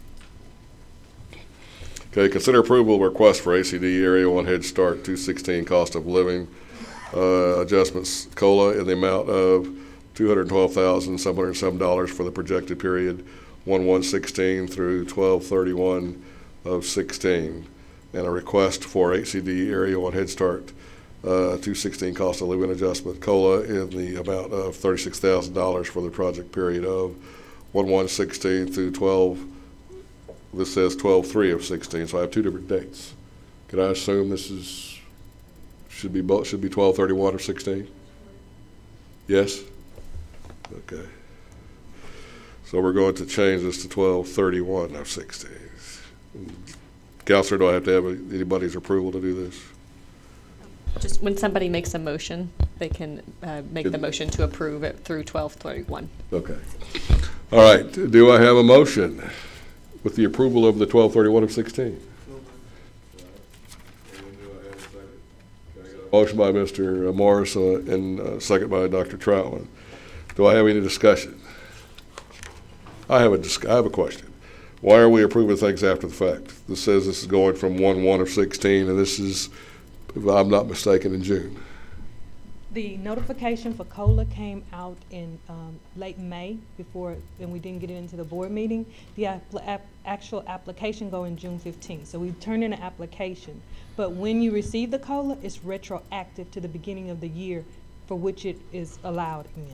Okay, consider approval of request for A C D Area one Head Start two sixteen cost of living uh, adjustments COLA in the amount of two hundred twelve thousand seven hundred seven dollars for the projected period one one sixteen through twelve thirty-one of sixteen. And a request for A C D Area one Head Start uh, two sixteen cost of living adjustment COLA in the amount of thirty-six thousand dollars for the project period of one one sixteen through twelve. This says twelve three of sixteen, so I have two different dates. Can I assume this is should be both should be twelve thirty-one of sixteen? Yes? Okay. So we're going to change this to twelve thirty-one of sixteen. Counselor, do I have to have anybody's approval to do this? Just when somebody makes a motion, they can uh, make the motion to approve it through twelve thirty-one. Okay. All right. Do I have a motion with the approval of the twelve thirty-one of sixteen? Motion by Mister Morris uh, and uh, second by Doctor Troutman. Do I have any discussion? I have a dis- I have a question. Why are we approving things after the fact? This says this is going from one one of sixteen, and this is, if I'm not mistaken, in June. The notification for COLA came out in um, late May before, and we didn't get it into the board meeting. The ap- ap- actual application go in June fifteenth, so we turned in an application. But when you receive the COLA, it's retroactive to the beginning of the year for which it is allowed in.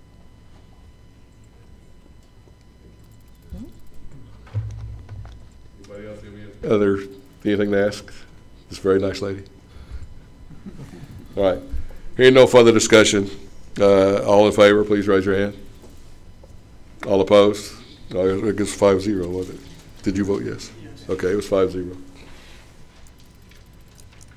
Anybody else have any other anything to ask? This very nice lady. All right. Hearing no further discussion, uh, all in favor, please raise your hand. All opposed? No, it was five zero, wasn't it? Did you vote yes? Yes. Okay, it was five zero.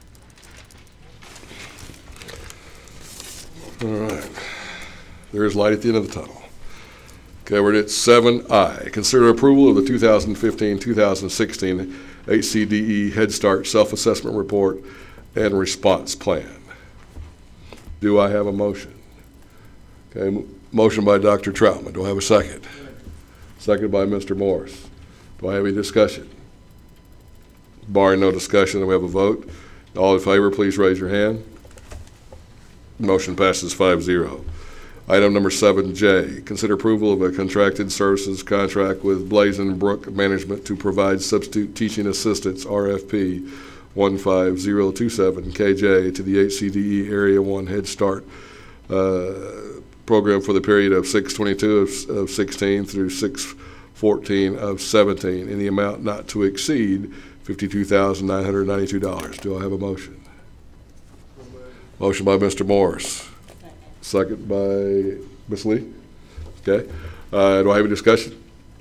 All right. There is light at the end of the tunnel. Okay, we're at seven I. Consider approval of the two thousand fifteen two thousand sixteen H C D E Head Start Self-Assessment Report and Response Plan. Do I have a motion? Okay, m- motion by Doctor Troutman. Do I have a second? Second by Mister Morris. Do I have any discussion? Barring no discussion, we have a vote. All in favor, please raise your hand. Motion passes five zero. Item number seven J, consider approval of a contracted services contract with Blazon Brook Management to provide substitute teaching assistants, R F P one five zero two seven K J, to the H C D E Area one Head Start uh, program for the period of six twenty-two of, of sixteen through six fourteen of seventeen in the amount not to exceed fifty-two thousand nine hundred ninety-two dollars. Do I have a motion? Motion by Mister Morris. Second by Miz Lee. Okay. Uh, do I have a discussion?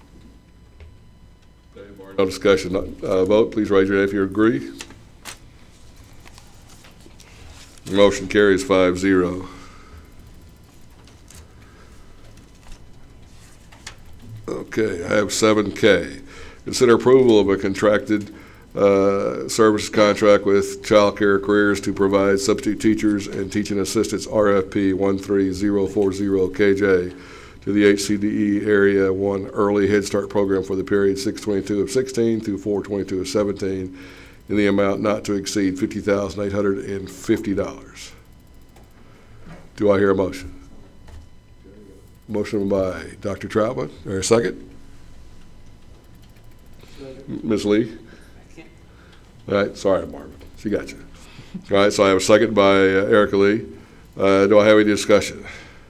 No discussion. Uh, vote. Please raise your hand if you agree. Motion carries five zero. Okay. I have seven K. Consider approval of a contracted Uh, services contract with Child Care Careers to provide substitute teachers and teaching assistants, R F P one three zero four zero K J, to the H C D E Area one Early Head Start program for the period six twenty-two of sixteen through four twenty-two of seventeen in the amount not to exceed fifty thousand eight hundred fifty dollars. Do I hear a motion? Motion by Doctor Troutman. Or a second? Miz Lee? All right, sorry, Marvin. She got you. All right, so I have a second by uh, Erica Lee. Uh, do I have any discussion?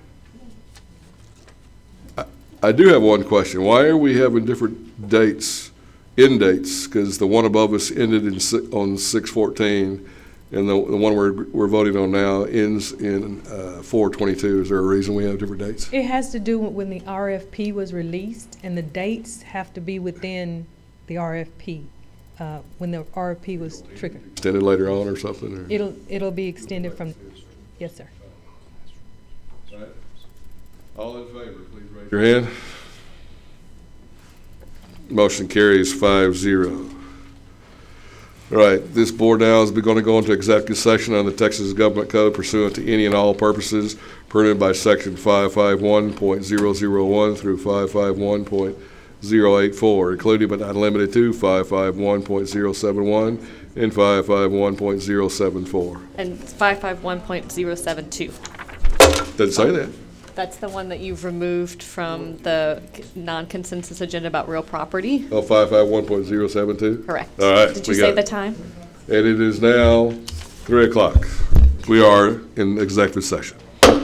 I, I do have one question. Why are we having different dates, end dates? Because the one above us ended in si- on six fourteen, and the, the one we're, we're voting on now ends in uh, four twenty-two. Is there a reason we have different dates? It has to do with when the R F P was released, and the dates have to be within the R F P. Uh, when the R F P was triggered. Extended later on or something? Or? It'll it'll be extended from, yes, sir. All right. All in favor, please raise your hand. Motion carries five zero. All right, this board now is going to go into executive session on the Texas Government Code pursuant to any and all purposes permitted by section five fifty-one point zero zero one through five fifty-one point zero eight four, including but not limited to five fifty-one point zero seven one and five fifty-one point zero seven four. And five fifty-one point zero seven two. Doesn't say that. That's the one that you've removed from the non-consensus agenda about real property. Oh, five fifty-one point zero seven two? Correct. All right. Did you say the time? And it is now three o'clock. We are in executive session.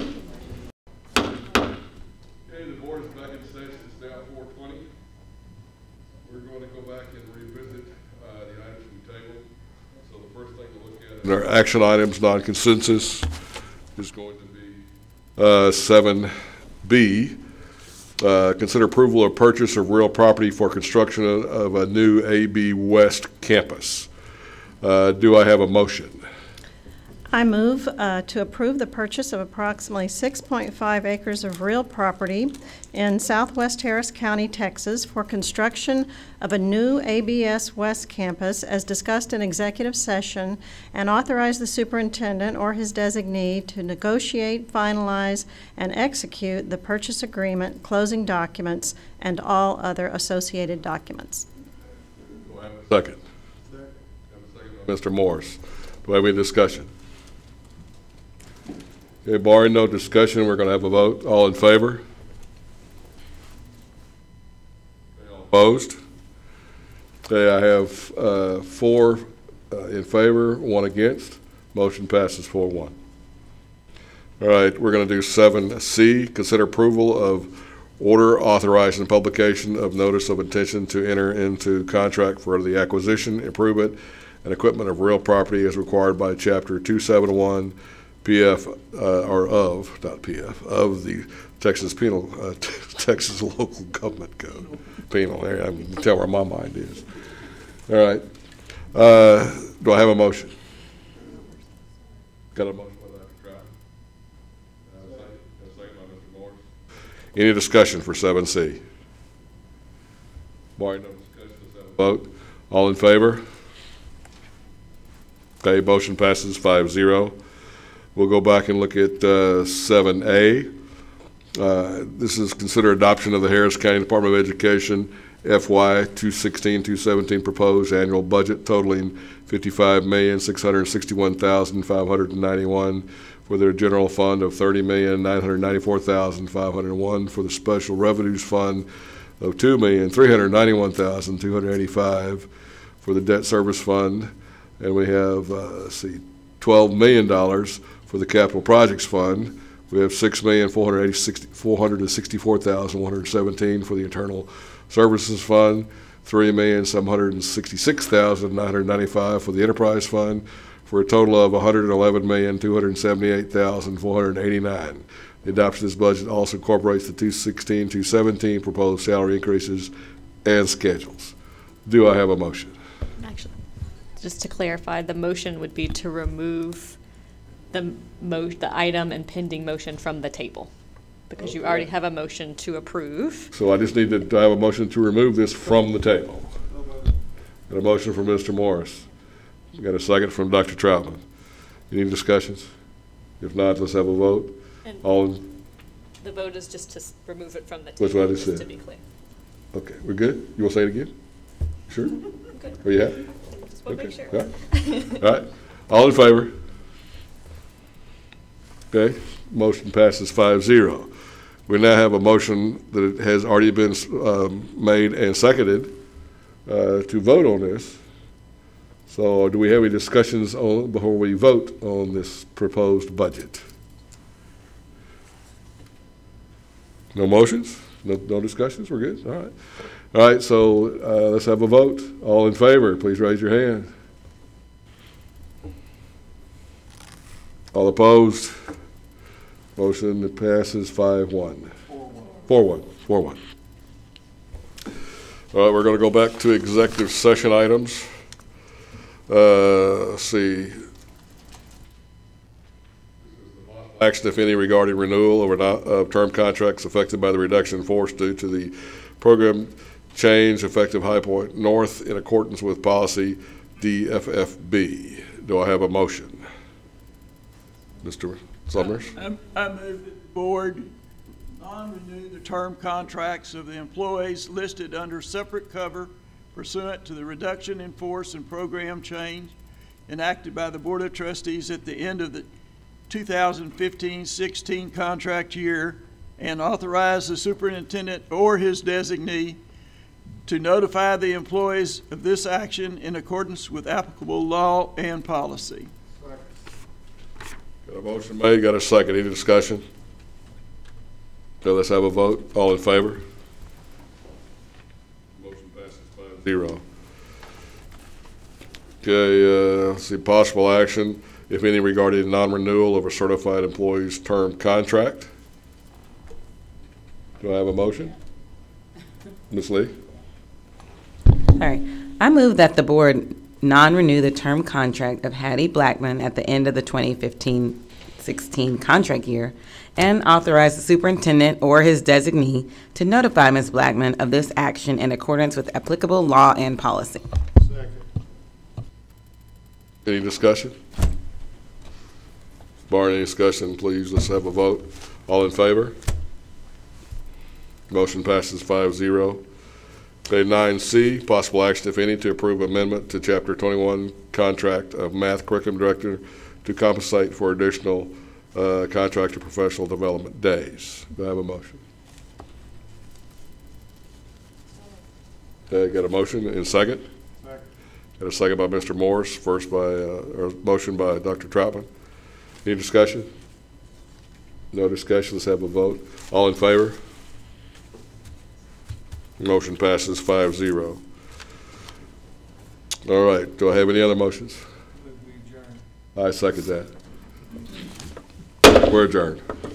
Our action items, non-consensus, is going to be uh, seven B. Uh, consider approval of purchase of real property for construction of, of a new A B West campus. Uh, do I have a motion? I move uh, to approve the purchase of approximately six point five acres of real property in southwest Harris County, Texas, for construction of a new A B S West campus as discussed in executive session, and authorize the superintendent or his designee to negotiate, finalize, and execute the purchase agreement, closing documents, and all other associated documents. Do I have a second? Mister Morris. Do I have any discussion? Okay, barring no discussion, we're going to have a vote. All in favor? All opposed? Okay, I have uh, four uh, in favor, one against. Motion passes four one. All right, we're going to do seven C. Consider approval of order authorizing the publication of notice of intention to enter into contract for the acquisition, improvement, and equipment of real property as required by Chapter two seventy-one P F, uh, or of, not P F, of the Texas Penal, uh, Texas Local Government Code. Penal, there, I can tell where my mind is. All right. Uh, do I have a motion? Got a motion by Doctor Trout. Any discussion for seven C? Barring no discussion, let's have a vote. All in favor? Okay, motion passes five zero. We'll go back and look at uh, seven A. Uh, this is consider adoption of the Harris County Department of Education F Y two sixteen two seventeen proposed annual budget totaling fifty-five million six hundred sixty-one thousand five hundred ninety-one for their general fund of thirty million nine hundred ninety-four thousand five hundred one for the special revenues fund of two million three hundred ninety-one thousand two hundred eighty-five for the debt service fund, and we have uh, let's see twelve million dollars for the capital projects fund. We have six million four hundred sixty-four thousand one hundred seventeen for the internal services fund, three million seven hundred sixty-six thousand nine hundred ninety-five for the enterprise fund, for a total of one hundred eleven million two hundred seventy-eight thousand four hundred eighty-nine. The adoption of this budget also incorporates the two sixteen two seventeen proposed salary increases and schedules. Do I have a motion? Actually, just to clarify, the motion would be to remove the mo the item and pending motion from the table, because you already have a motion to approve. So I just need to have a motion to remove this from the table. Got a motion from Mister Morris. We got a second from Doctor Troutman. Any discussions? If not, let's have a vote. And All in, the vote is just to s- remove it from the That's table, what I just said. to be clear. okay, we're good? You want to say it again? Sure? Good. Are you happy? Just want to make Okay. sure. All right. All right. All in favor? Okay. Motion passes five zero. We now have a motion that has already been um, made and seconded uh, to vote on this. So do we have any discussions on before we vote on this proposed budget? No motions? No, no discussions? We're good? All right. All right, so uh, let's have a vote. All in favor, please raise your hand. All opposed? Motion passes five one. Four one. Four one. All right, we're going to go back to executive session items. Uh, let's see. Action, if any, regarding renewal of, not, of term contracts affected by the reduction in force due to the program change effective High Point North in accordance with policy D F F B. Do I have a motion? Mister Summers? I, I move that the board non-renew the term contracts of the employees listed under separate cover pursuant to the reduction in force and program change enacted by the Board of Trustees at the end of the two thousand fifteen sixteen contract year, and authorize the superintendent or his designee to notify the employees of this action in accordance with applicable law and policy. Got a motion made, got a second. Any discussion? Okay, let's have a vote. All in favor? Motion passes five zero. Okay, uh, let's see, possible action, if any, regarding non-renewal of a certified employee's term contract. Do I have a motion? Miz Lee? All right. I move that the board non-renew the term contract of Hattie Blackman at the end of the twenty fifteen sixteen contract year and authorize the superintendent or his designee to notify Miz Blackman of this action in accordance with applicable law and policy. Second. Any discussion? Barring any discussion, please, let's have a vote. All in favor? Motion passes five zero. Okay, nine C, possible action, if any, to approve amendment to Chapter twenty-one contract of Math Curriculum Director to compensate for additional uh, contractor professional development days. Do I have a motion? Okay, got a motion and second? Second. Got a second by Mister Morris, first by, uh, or motion by Doctor Troutman. Any discussion? No discussion, let's have a vote. All in favor? Motion passes five zero. All right, do I have any other motions? I second that. We're adjourned.